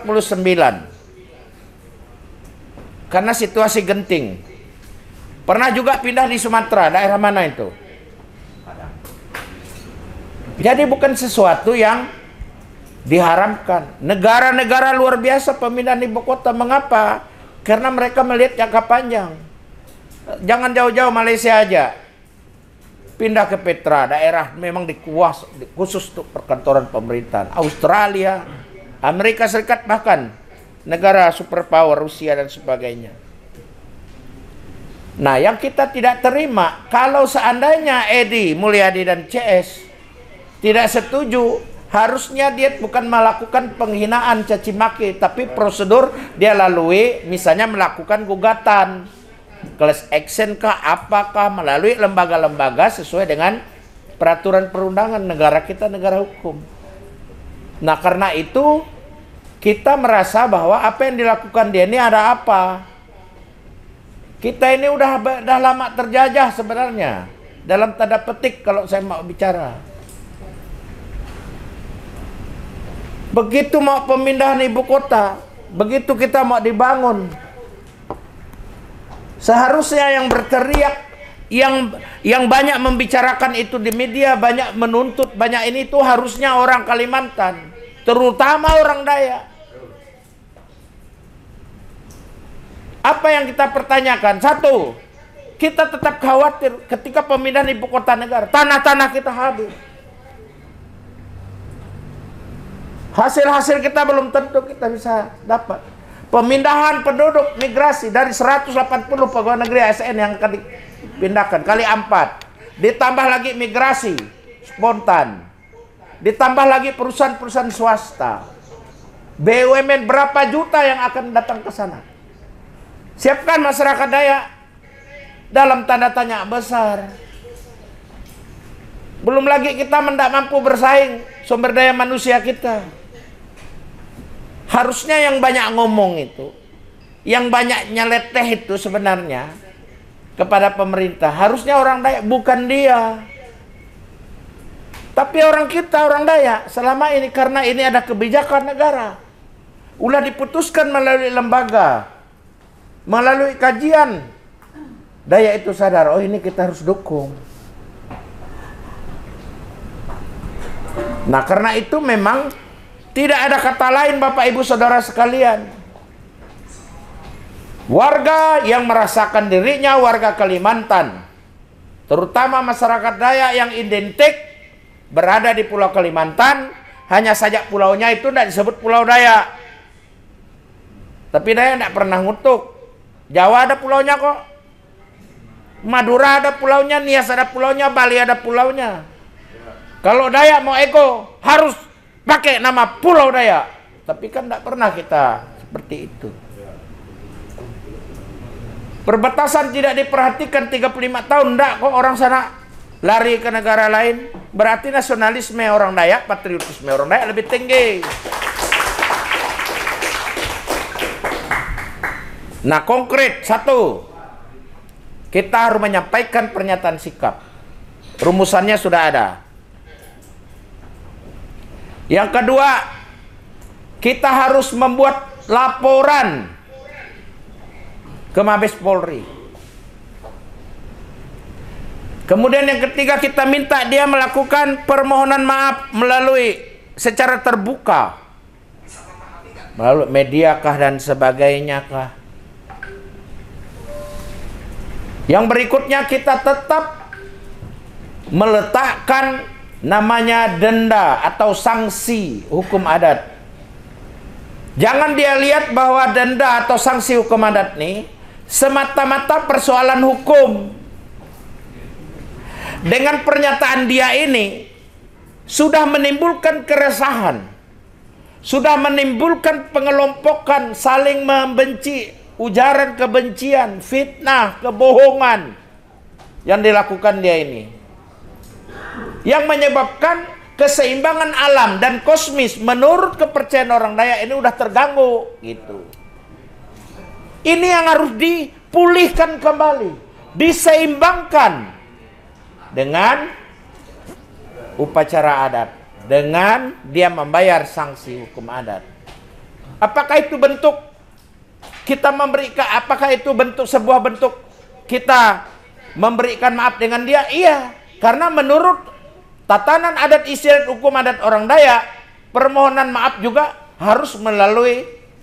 1949. Karena situasi genting. Pernah juga pindah di Sumatera, daerah mana itu? Jadi bukan sesuatu yang diharamkan. Negara-negara luar biasa pemindahan ibu kota. Mengapa? Karena mereka melihat jangka panjang. Jangan jauh-jauh, Malaysia aja. Pindah ke Petra, daerah memang khusus untuk perkantoran pemerintahan. Australia, Amerika Serikat, bahkan negara superpower Rusia dan sebagainya. Nah, yang kita tidak terima, kalau seandainya Edi Mulyadi dan CS tidak setuju, harusnya dia bukan melakukan penghinaan caci maki, tapi prosedur dia lalui, misalnya melakukan gugatan, class action kah, apakah, melalui lembaga-lembaga sesuai dengan peraturan perundangan. Negara kita negara hukum. Nah, karena itu kita merasa bahwa apa yang dilakukan dia ini ada apa? Kita ini udah lama terjajah sebenarnya, dalam tanda petik kalau saya mau bicara. Begitu mau pemindahan ibu kota, begitu kita mau dibangun, seharusnya yang berteriak, yang banyak membicarakan itu di media, banyak menuntut, banyak ini itu harusnya orang Kalimantan, terutama orang Dayak. Apa yang kita pertanyakan? Satu, kita tetap khawatir ketika pemindahan ibu kota negara, tanah-tanah kita habis. Hasil-hasil kita belum tentu kita bisa dapat. Pemindahan penduduk migrasi dari 180 pegawai negeri ASN yang akan dipindahkan kali 4. Ditambah lagi migrasi spontan. Ditambah lagi perusahaan-perusahaan swasta. BUMN berapa juta yang akan datang ke sana? Siapkan masyarakat Dayak dalam tanda tanya besar. Belum lagi kita tidak mampu bersaing sumber daya manusia kita. Harusnya yang banyak ngomong itu, yang banyak nyeleteh itu sebenarnya kepada pemerintah, harusnya orang Dayak, bukan dia. Tapi orang kita, orang Dayak, selama ini karena ini ada kebijakan negara, udah diputuskan melalui lembaga, melalui kajian, Dayak itu sadar, oh ini kita harus dukung. Nah, karena itu memang tidak ada kata lain Bapak Ibu Saudara sekalian. Warga yang merasakan dirinya warga Kalimantan, terutama masyarakat Dayak yang identik berada di Pulau Kalimantan, hanya saja pulaunya itu tidak disebut Pulau Dayak. Tapi Dayak tidak pernah ngutuk. Jawa ada pulaunya kok. Madura ada pulaunya, Nias ada pulaunya, Bali ada pulaunya. Kalau Dayak mau ego, harus pakai nama Pulau Dayak. Tapi kan tidak pernah kita seperti itu. Perbatasan tidak diperhatikan 35 tahun, tidak kok orang sana lari ke negara lain. Berarti nasionalisme orang Dayak, patriotisme orang Dayak lebih tinggi. Nah, konkret, satu, kita harus menyampaikan pernyataan sikap. Rumusannya sudah ada. Yang kedua, kita harus membuat laporan ke Mabes Polri. Kemudian yang ketiga, kita minta dia melakukan permohonan maaf melalui secara terbuka, melalui media kah dan sebagainya kah. Yang berikutnya, kita tetap meletakkan namanya denda atau sanksi hukum adat. Jangan dia lihat bahwa denda atau sanksi hukum adat ini semata-mata persoalan hukum. Dengan pernyataan dia ini sudah menimbulkan keresahan, sudah menimbulkan pengelompokan, saling membenci, ujaran kebencian, fitnah, kebohongan yang dilakukan dia ini, yang menyebabkan keseimbangan alam dan kosmis menurut kepercayaan orang Dayak ini udah terganggu gitu. Ini yang harus dipulihkan kembali, diseimbangkan dengan upacara adat, dengan dia membayar sanksi hukum adat. Apakah itu bentuk kita memberikan, apakah itu bentuk sebuah bentuk kita memberikan maaf dengan dia? Iya, karena menurut tatanan adat istiadat hukum adat orang Dayak, permohonan maaf juga harus melalui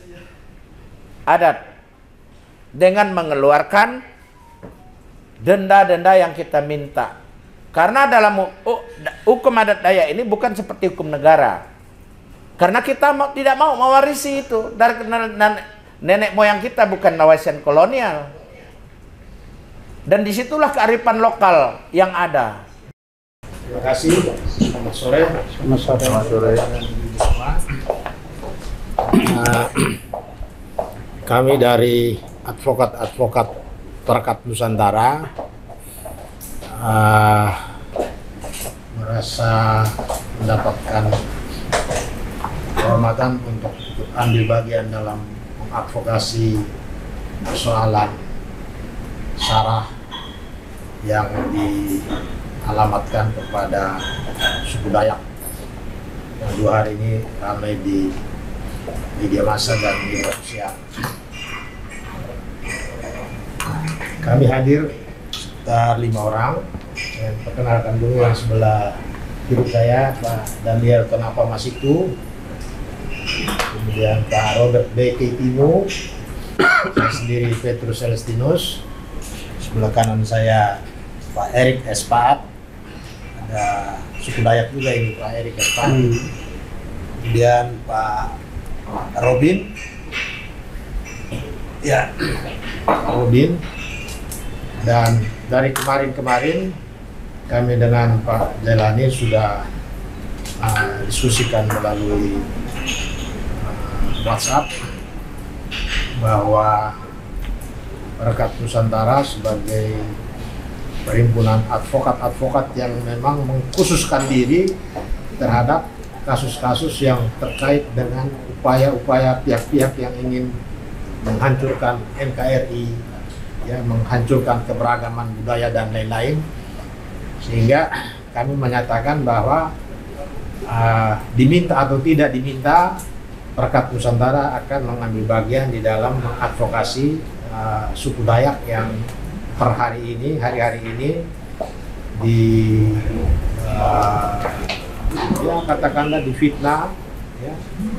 adat dengan mengeluarkan denda-denda yang kita minta. Karena dalam hukum adat Dayak ini bukan seperti hukum negara. Karena kita tidak mau mewarisi itu dari nenek moyang kita, bukan warisan kolonial. Dan disitulah kearifan lokal yang ada. Terima kasih. Selamat sore. Selamat sore. Kami dari advokat-advokat Perkat Nusantara merasa mendapatkan kehormatan untuk ikut ambil bagian dalam mengadvokasi persoalan sarah yang dialamatkan kepada suku Dayak yang 2 hari ini ramai di media massa dan media sosial. Kami hadir sekitar 5 orang. Saya perkenalkan dulu yang sebelah kiri saya, Pak Daniel Kenapa Masiku, kemudian Pak Robert B. Keitimo, saya sendiri Petrus Celestinus, sebelah kanan saya Pak Erik Espat, ada suku Dayak juga ini Pak Erik Espat, kemudian Pak Robin, ya Robin, dan dari kemarin-kemarin kami dengan Pak Jailani sudah diskusikan melalui WhatsApp bahwa Perkat Nusantara sebagai perhimpunan advokat-advokat yang memang mengkhususkan diri terhadap kasus-kasus yang terkait dengan upaya-upaya pihak-pihak yang ingin menghancurkan NKRI, ya, menghancurkan keberagaman budaya dan lain-lain, sehingga kami menyatakan bahwa diminta atau tidak diminta, Perkat Nusantara akan mengambil bagian di dalam mengadvokasi suku Dayak yang per hari-hari ini ya katakanlah difitnah, ya,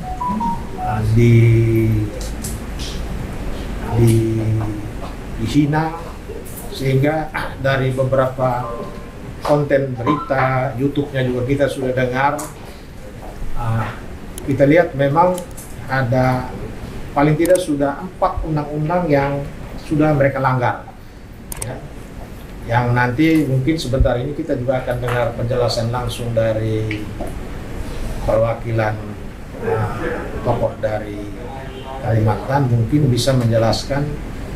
dihina, sehingga dari beberapa konten berita YouTube-nya juga kita sudah dengar, kita lihat memang ada paling tidak sudah 4 undang-undang yang sudah mereka langgar, ya. Yang nanti mungkin sebentar ini kita juga akan dengar penjelasan langsung dari perwakilan tokoh dari Kalimantan, mungkin bisa menjelaskan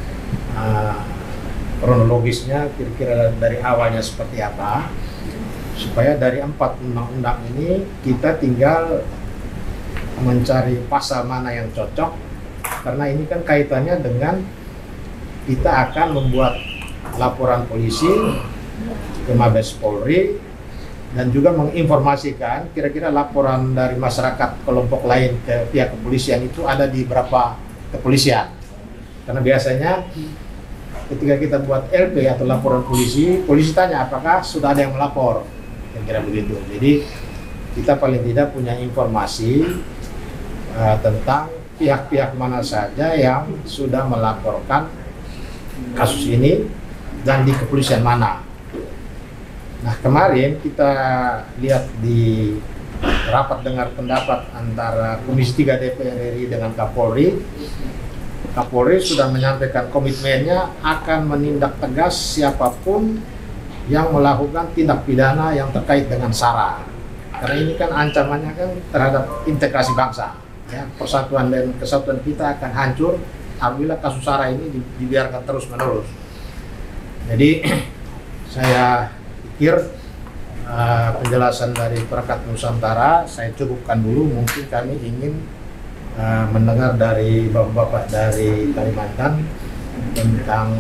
kronologisnya kira-kira dari awalnya seperti apa, supaya dari 4 undang-undang ini kita tinggal mencari pasal mana yang cocok, karena ini kan kaitannya dengan kita akan membuat laporan polisi ke Mabes Polri dan juga menginformasikan kira-kira laporan dari masyarakat kelompok lain ke pihak kepolisian itu ada di berapa kepolisian. Karena biasanya ketika kita buat LP atau laporan polisi tanya apakah sudah ada yang melapor, kira-kira begitu. Jadi kita paling tidak punya informasi tentang pihak-pihak mana saja yang sudah melaporkan kasus ini dan di kepolisian mana. Nah, kemarin kita lihat di rapat dengar pendapat antara Komisi 3 DPR RI dengan Kapolri. Kapolri sudah menyampaikan komitmennya akan menindak tegas siapapun yang melakukan tindak pidana yang terkait dengan SARA. Karena ini kan ancamannya kan terhadap integrasi bangsa. Ya, persatuan dan kesatuan kita akan hancur apabila kasus SARA ini dibiarkan terus-menerus. Jadi saya pikir penjelasan dari Perkat Nusantara saya cukupkan dulu. Mungkin kami ingin mendengar dari bapak-bapak dari Kalimantan tentang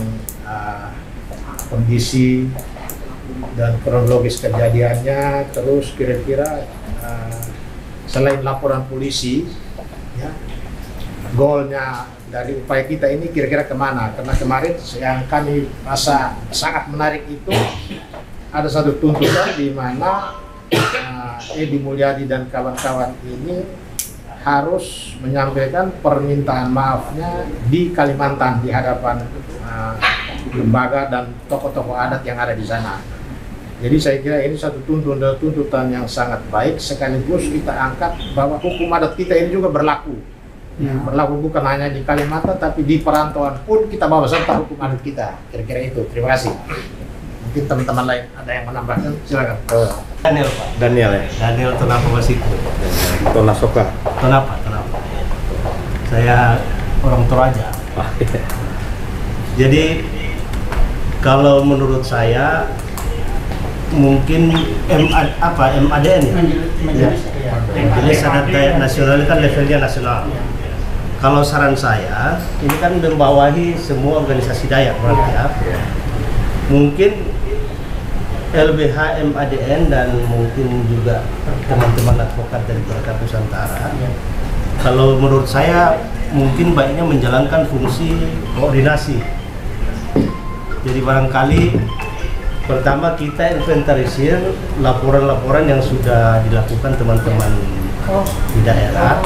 kondisi dan kronologis kejadiannya, terus kira-kira selain laporan polisi, ya, goalnya dari upaya kita ini kira-kira kemana? Karena kemarin yang kami rasa sangat menarik itu ada satu tuntutan di mana Edi Mulyadi dan kawan-kawan ini harus menyampaikan permintaan maafnya di Kalimantan di hadapan lembaga dan tokoh-tokoh adat yang ada di sana. Jadi saya kira ini satu tuntutan yang sangat baik, sekaligus kita angkat bahwa hukum adat kita ini juga berlaku. Berlaku bukan hanya di Kalimantan, tapi di perantauan pun kita bawa serta hukum adat kita. Kira-kira itu. Terima kasih. Mungkin teman-teman lain ada yang menambahkan, silakan. Daniel, Pak. Daniel ya. Daniel Tonapa Wasiku. Tonasoka. Tonapa. Saya orang Toraja. Jadi kalau menurut saya mungkin MADN ya. Majelis Adat Dayak Nasional kan levelnya nasional. Kalau saran saya, ini kan membawahi semua organisasi Dayak berarti ya. Mungkin LBH MADN dan mungkin juga teman-teman advokat dari Perkat Nusantara. Kalau menurut saya mungkin baiknya menjalankan fungsi koordinasi. Jadi barangkali pertama kita inventarisir laporan-laporan yang sudah dilakukan teman-teman di daerah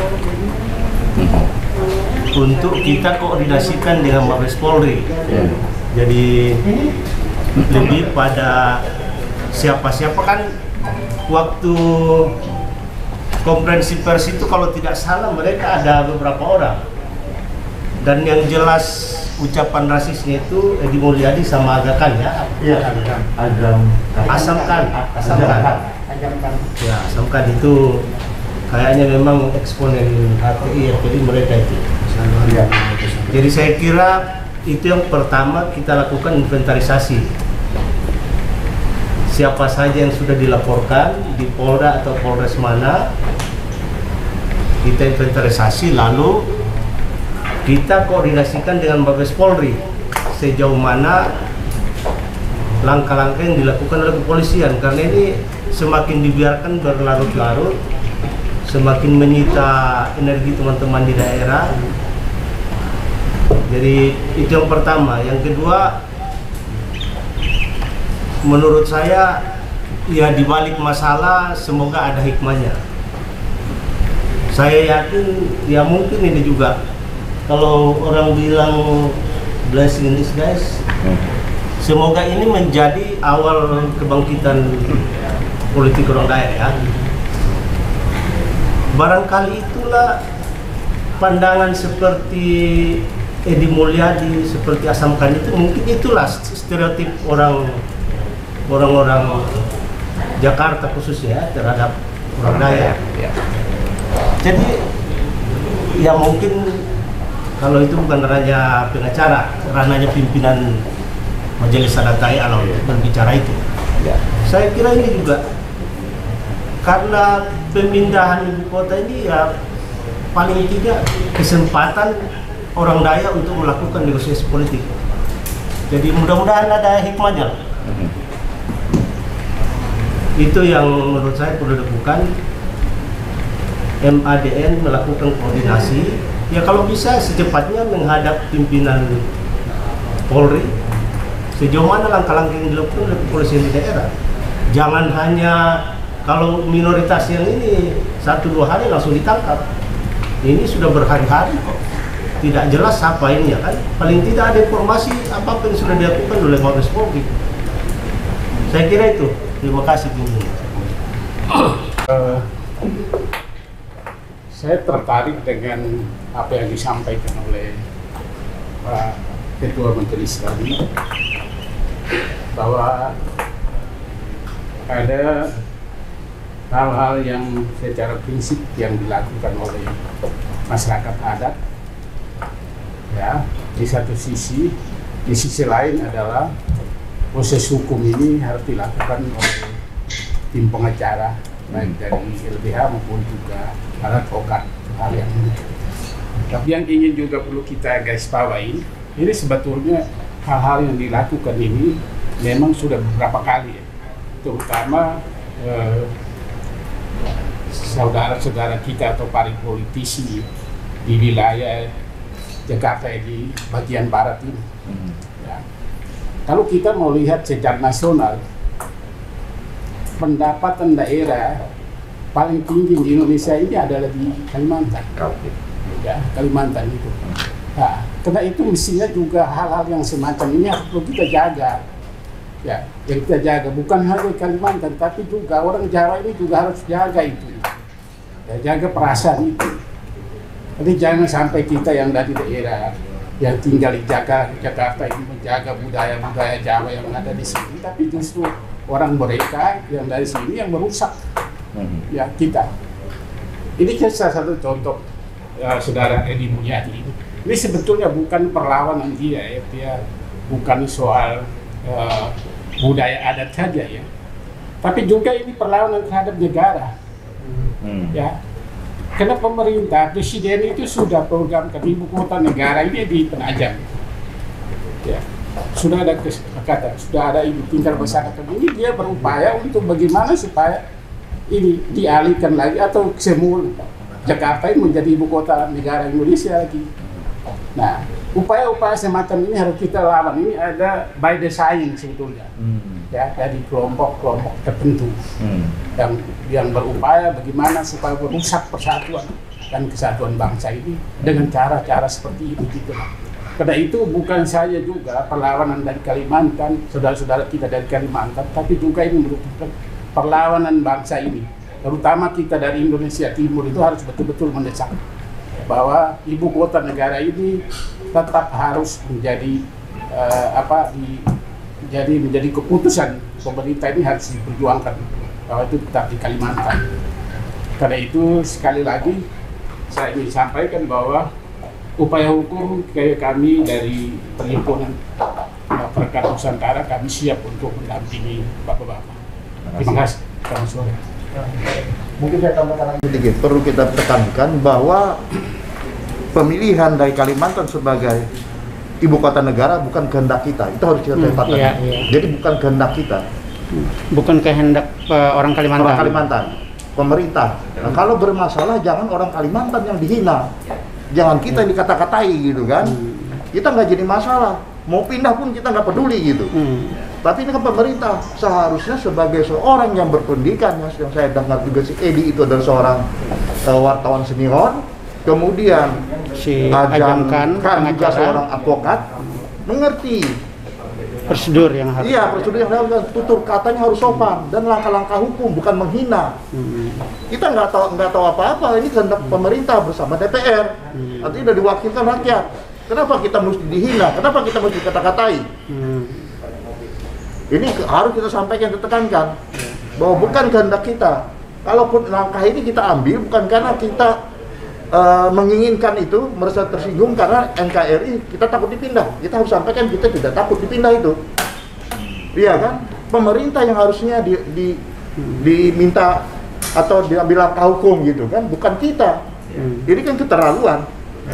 untuk kita koordinasikan dengan Mabes Polri. Jadi lebih pada siapa-siapa kan waktu konferensi pers itu kalau tidak salah mereka ada beberapa orang dan yang jelas ucapan rasisnya itu Edi Mulyadi sama Agakan ya? Iya, Asamkan. Ya, Asamkan itu kayaknya memang eksponen HTI jadi mereka itu. Jadi saya kira itu yang pertama kita lakukan inventarisasi. Siapa saja yang sudah dilaporkan di Polda atau Polres mana, kita inventarisasi lalu kita koordinasikan dengan Mabes Polri sejauh mana langkah-langkah yang dilakukan oleh kepolisian, karena ini semakin dibiarkan berlarut-larut semakin menyita energi teman-teman di daerah. Jadi itu yang pertama. Yang kedua, menurut saya ya di balik masalah semoga ada hikmahnya. Saya yakin ya mungkin ini juga kalau orang bilang blessing in disguise, semoga ini menjadi awal kebangkitan politik orang daerah ya. Barangkali itulah pandangan seperti Edi Mulyadi, seperti Asamkan itu, mungkin itulah stereotip orang-orang Jakarta khususnya terhadap orang Dayak. Jadi ya mungkin kalau itu bukan ranahnya pengacara, ranahnya pimpinan Majelis Adat Dayak kalau berbicara itu. Saya kira ini juga karena pemindahan ibu kota ini ya paling tidak kesempatan orang Dayak untuk melakukan negosiasi politik. Jadi mudah-mudahan ada hikmahnya. Itu yang menurut saya perlu dilakukan. MADN melakukan koordinasi. Ya kalau bisa secepatnya menghadap pimpinan Polri. Sejauh mana langkah-langkah yang dilakukan oleh kepolisian di daerah. Jangan hanya kalau minoritas yang ini 1-2 hari langsung ditangkap. Ini sudah berhari-hari kok. Tidak jelas apa ini ya kan. Paling tidak ada informasi apapun yang sudah dilakukan oleh Mabes Polri. Saya kira itu. Terima kasih. Saya tertarik dengan apa yang disampaikan oleh Pak Ketua Majelis tadi, bahwa ada hal-hal yang secara prinsip yang dilakukan oleh masyarakat adat ya di satu sisi, di sisi lain adalah proses hukum ini harus dilakukan oleh tim pengacara baik dari LBH maupun juga advokat, hal yang tapi yang ingin juga perlu kita garis bawahi, ini sebetulnya hal-hal yang dilakukan ini memang sudah beberapa kali ya, terutama saudara-saudara kita atau para politisi di wilayah Jakarta di bagian barat ini. Ya. Kalau kita mau lihat secara nasional, pendapatan daerah paling tinggi di Indonesia ini adalah di Kalimantan. Ya, Kalimantan itu. Nah, karena itu mestinya juga hal-hal yang semacam ini harus perlu kita jaga. Ya, yang kita jaga bukan hanya Kalimantan, tapi juga orang Jawa ini juga harus jaga itu. Ya, jaga perasaan itu. Jadi jangan sampai kita yang dari daerah yang tinggal di Jakarta ini menjaga budaya-budaya Jawa yang ada di sini, tapi justru orang mereka yang dari sini yang merusak ya kita. Ini salah satu contoh saudara Edi Mulyadi ini. Ini sebetulnya bukan perlawanan dia, ya. Dia bukan soal budaya adat saja ya, tapi juga ini perlawanan terhadap negara. Ya, karena pemerintah, presiden itu sudah programkan ibu kota negara ini di Penajam. Ya, sudah ada kesepakatan, sudah ada ini tinggal masyarakat ini dia berupaya untuk bagaimana supaya ini dialihkan lagi atau semula Jakarta ini menjadi ibu kota negara Indonesia lagi. Nah, upaya-upaya semacam ini harus kita lawan. Ini ada by design sebetulnya, ya, dari kelompok-kelompok tertentu yang berupaya bagaimana supaya merusak persatuan dan kesatuan bangsa ini dengan cara-cara seperti ini gitu. Karena itu bukan saja juga perlawanan dari Kalimantan, saudara-saudara kita dari Kalimantan, tapi juga ini merupakan perlawanan bangsa ini. Terutama kita dari Indonesia Timur itu harus betul-betul mendesak bahwa ibu kota negara ini tetap harus menjadi menjadi keputusan pemerintah ini harus diperjuangkan bahwa itu tetap di Kalimantan. Karena itu sekali lagi saya ingin sampaikan bahwa upaya hukum kayak kami dari Perhimpunan Perkat Nusantara kami siap untuk mendampingi bapak-bapak. Terima kasih. Selamat sore. Mungkin saya tambahkan lagi sedikit, perlu kita tekankan bahwa pemilihan dari Kalimantan sebagai ibu kota negara bukan kehendak kita, itu harus kita tempatkan. Jadi bukan kehendak kita, bukan kehendak orang Kalimantan. Orang Kalimantan, pemerintah. Nah, kalau bermasalah jangan orang Kalimantan yang dihina, jangan kita yang dikata-katai gitu kan. Kita nggak jadi masalah, mau pindah pun kita nggak peduli gitu. Tapi ini kan pemerintah seharusnya sebagai seorang yang berpendidikan, yang saya dengar juga si Edi itu adalah seorang wartawan senior, kemudian si Ajam kan juga seorang advokat, mengerti prosedur yang harus. Iya, prosedur yang harus, tutur katanya harus sopan dan langkah-langkah hukum, bukan menghina. Kita nggak tahu apa-apa, ini kehendak pemerintah bersama DPR, artinya sudah diwakilkan rakyat. Kenapa kita mesti dihina? Kenapa kita mesti kata-katai? Ini harus kita sampaikan, ditekankan bahwa bukan kehendak kita. Kalaupun langkah ini kita ambil bukan karena kita menginginkan itu, merasa tersinggung karena NKRI kita takut dipindah. Kita harus sampaikan kita tidak takut dipindah itu. Iya kan? Pemerintah yang harusnya diminta atau diambil langkah hukum gitu kan, bukan kita. Ini kan keterlaluan.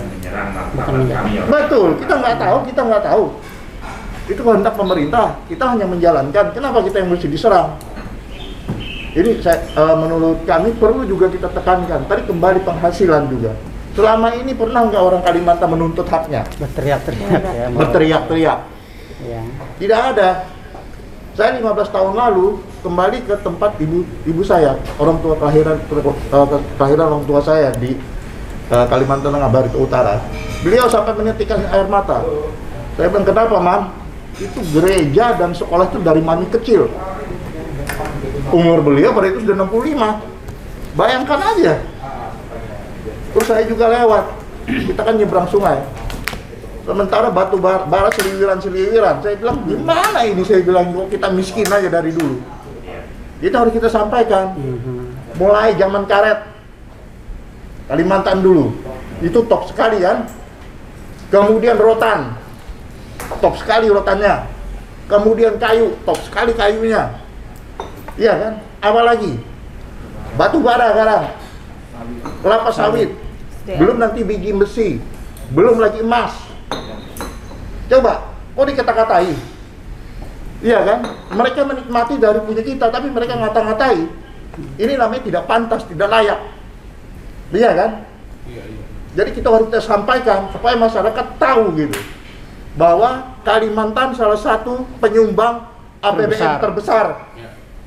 Betul, kita nggak tahu. Itu kehendak pemerintah, kita hanya menjalankan. Kenapa kita yang mesti diserang? Ini menurut kami perlu juga kita tekankan. Tadi kembali penghasilan juga. Selama ini pernah nggak orang Kalimantan menuntut haknya? Berteriak-teriak. Ya, berteriak-teriak. Ya. Tidak ada. Saya 15 tahun lalu kembali ke tempat ibu saya, orang tua kelahiran orang tua saya di Kalimantan Tengah, Barito Utara. Beliau sampai menitikan air mata. Saya bilang, kenapa, Mam? Itu gereja dan sekolah itu dari mami kecil. Umur beliau pada itu sudah 65. Bayangkan aja. Terus saya juga lewat. Kita kan nyebrang sungai. Sementara batu bara seliwiran. Saya bilang, gimana ini? Saya bilang, kita miskin aja dari dulu. Itu harus kita sampaikan. Mulai zaman karet. Kalimantan dulu. Itu top sekali kan. Kemudian rotan. Top sekali rotannya. Kemudian kayu, top sekali kayunya. Iya kan? Apa lagi? Batu bara sekarang. Kelapa sawit. Belum nanti biji besi. Belum lagi emas. Coba, kok dikata-katai? Iya kan? Mereka menikmati dari punya kita, tapi mereka ngata-ngatai. Ini namanya tidak pantas, tidak layak. Iya kan? Jadi kita harus kita sampaikan supaya masyarakat tahu gitu. Bahwa Kalimantan salah satu penyumbang APBN terbesar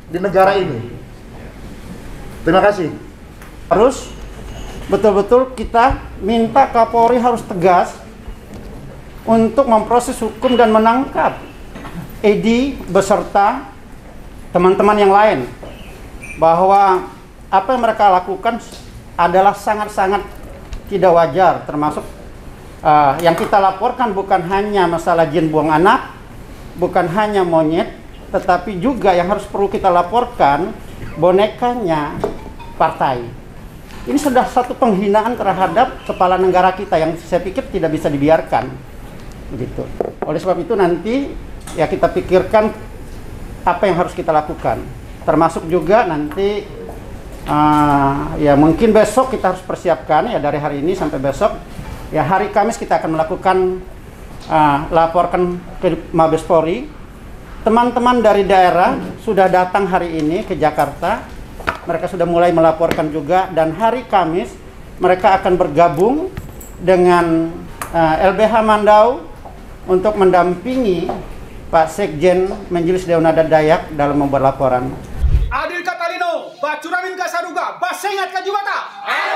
di negara ini. Terima kasih. Harus betul-betul kita minta Kapolri harus tegas untuk memproses hukum dan menangkap Edi beserta teman-teman yang lain, bahwa apa yang mereka lakukan adalah sangat-sangat tidak wajar, termasuk yang kita laporkan bukan hanya masalah jin buang anak, bukan hanya monyet, tetapi juga yang harus perlu kita laporkan bonekanya partai. Ini sudah satu penghinaan terhadap kepala negara kita yang saya pikir tidak bisa dibiarkan, begitu. Oleh sebab itu nanti ya kita pikirkan apa yang harus kita lakukan, termasuk juga nanti ya mungkin besok kita harus persiapkan ya, dari hari ini sampai besok ya, hari Kamis kita akan melakukan laporkan ke Mabes Polri. Teman-teman dari daerah sudah datang hari ini ke Jakarta, mereka sudah mulai melaporkan juga, dan hari Kamis mereka akan bergabung dengan LBH Mandau untuk mendampingi Pak Sekjen Majelis Dewan Adat Dayak dalam membuat laporan. Adil Katalino, Bacuramin Kasaruga, Basengat Kajubata.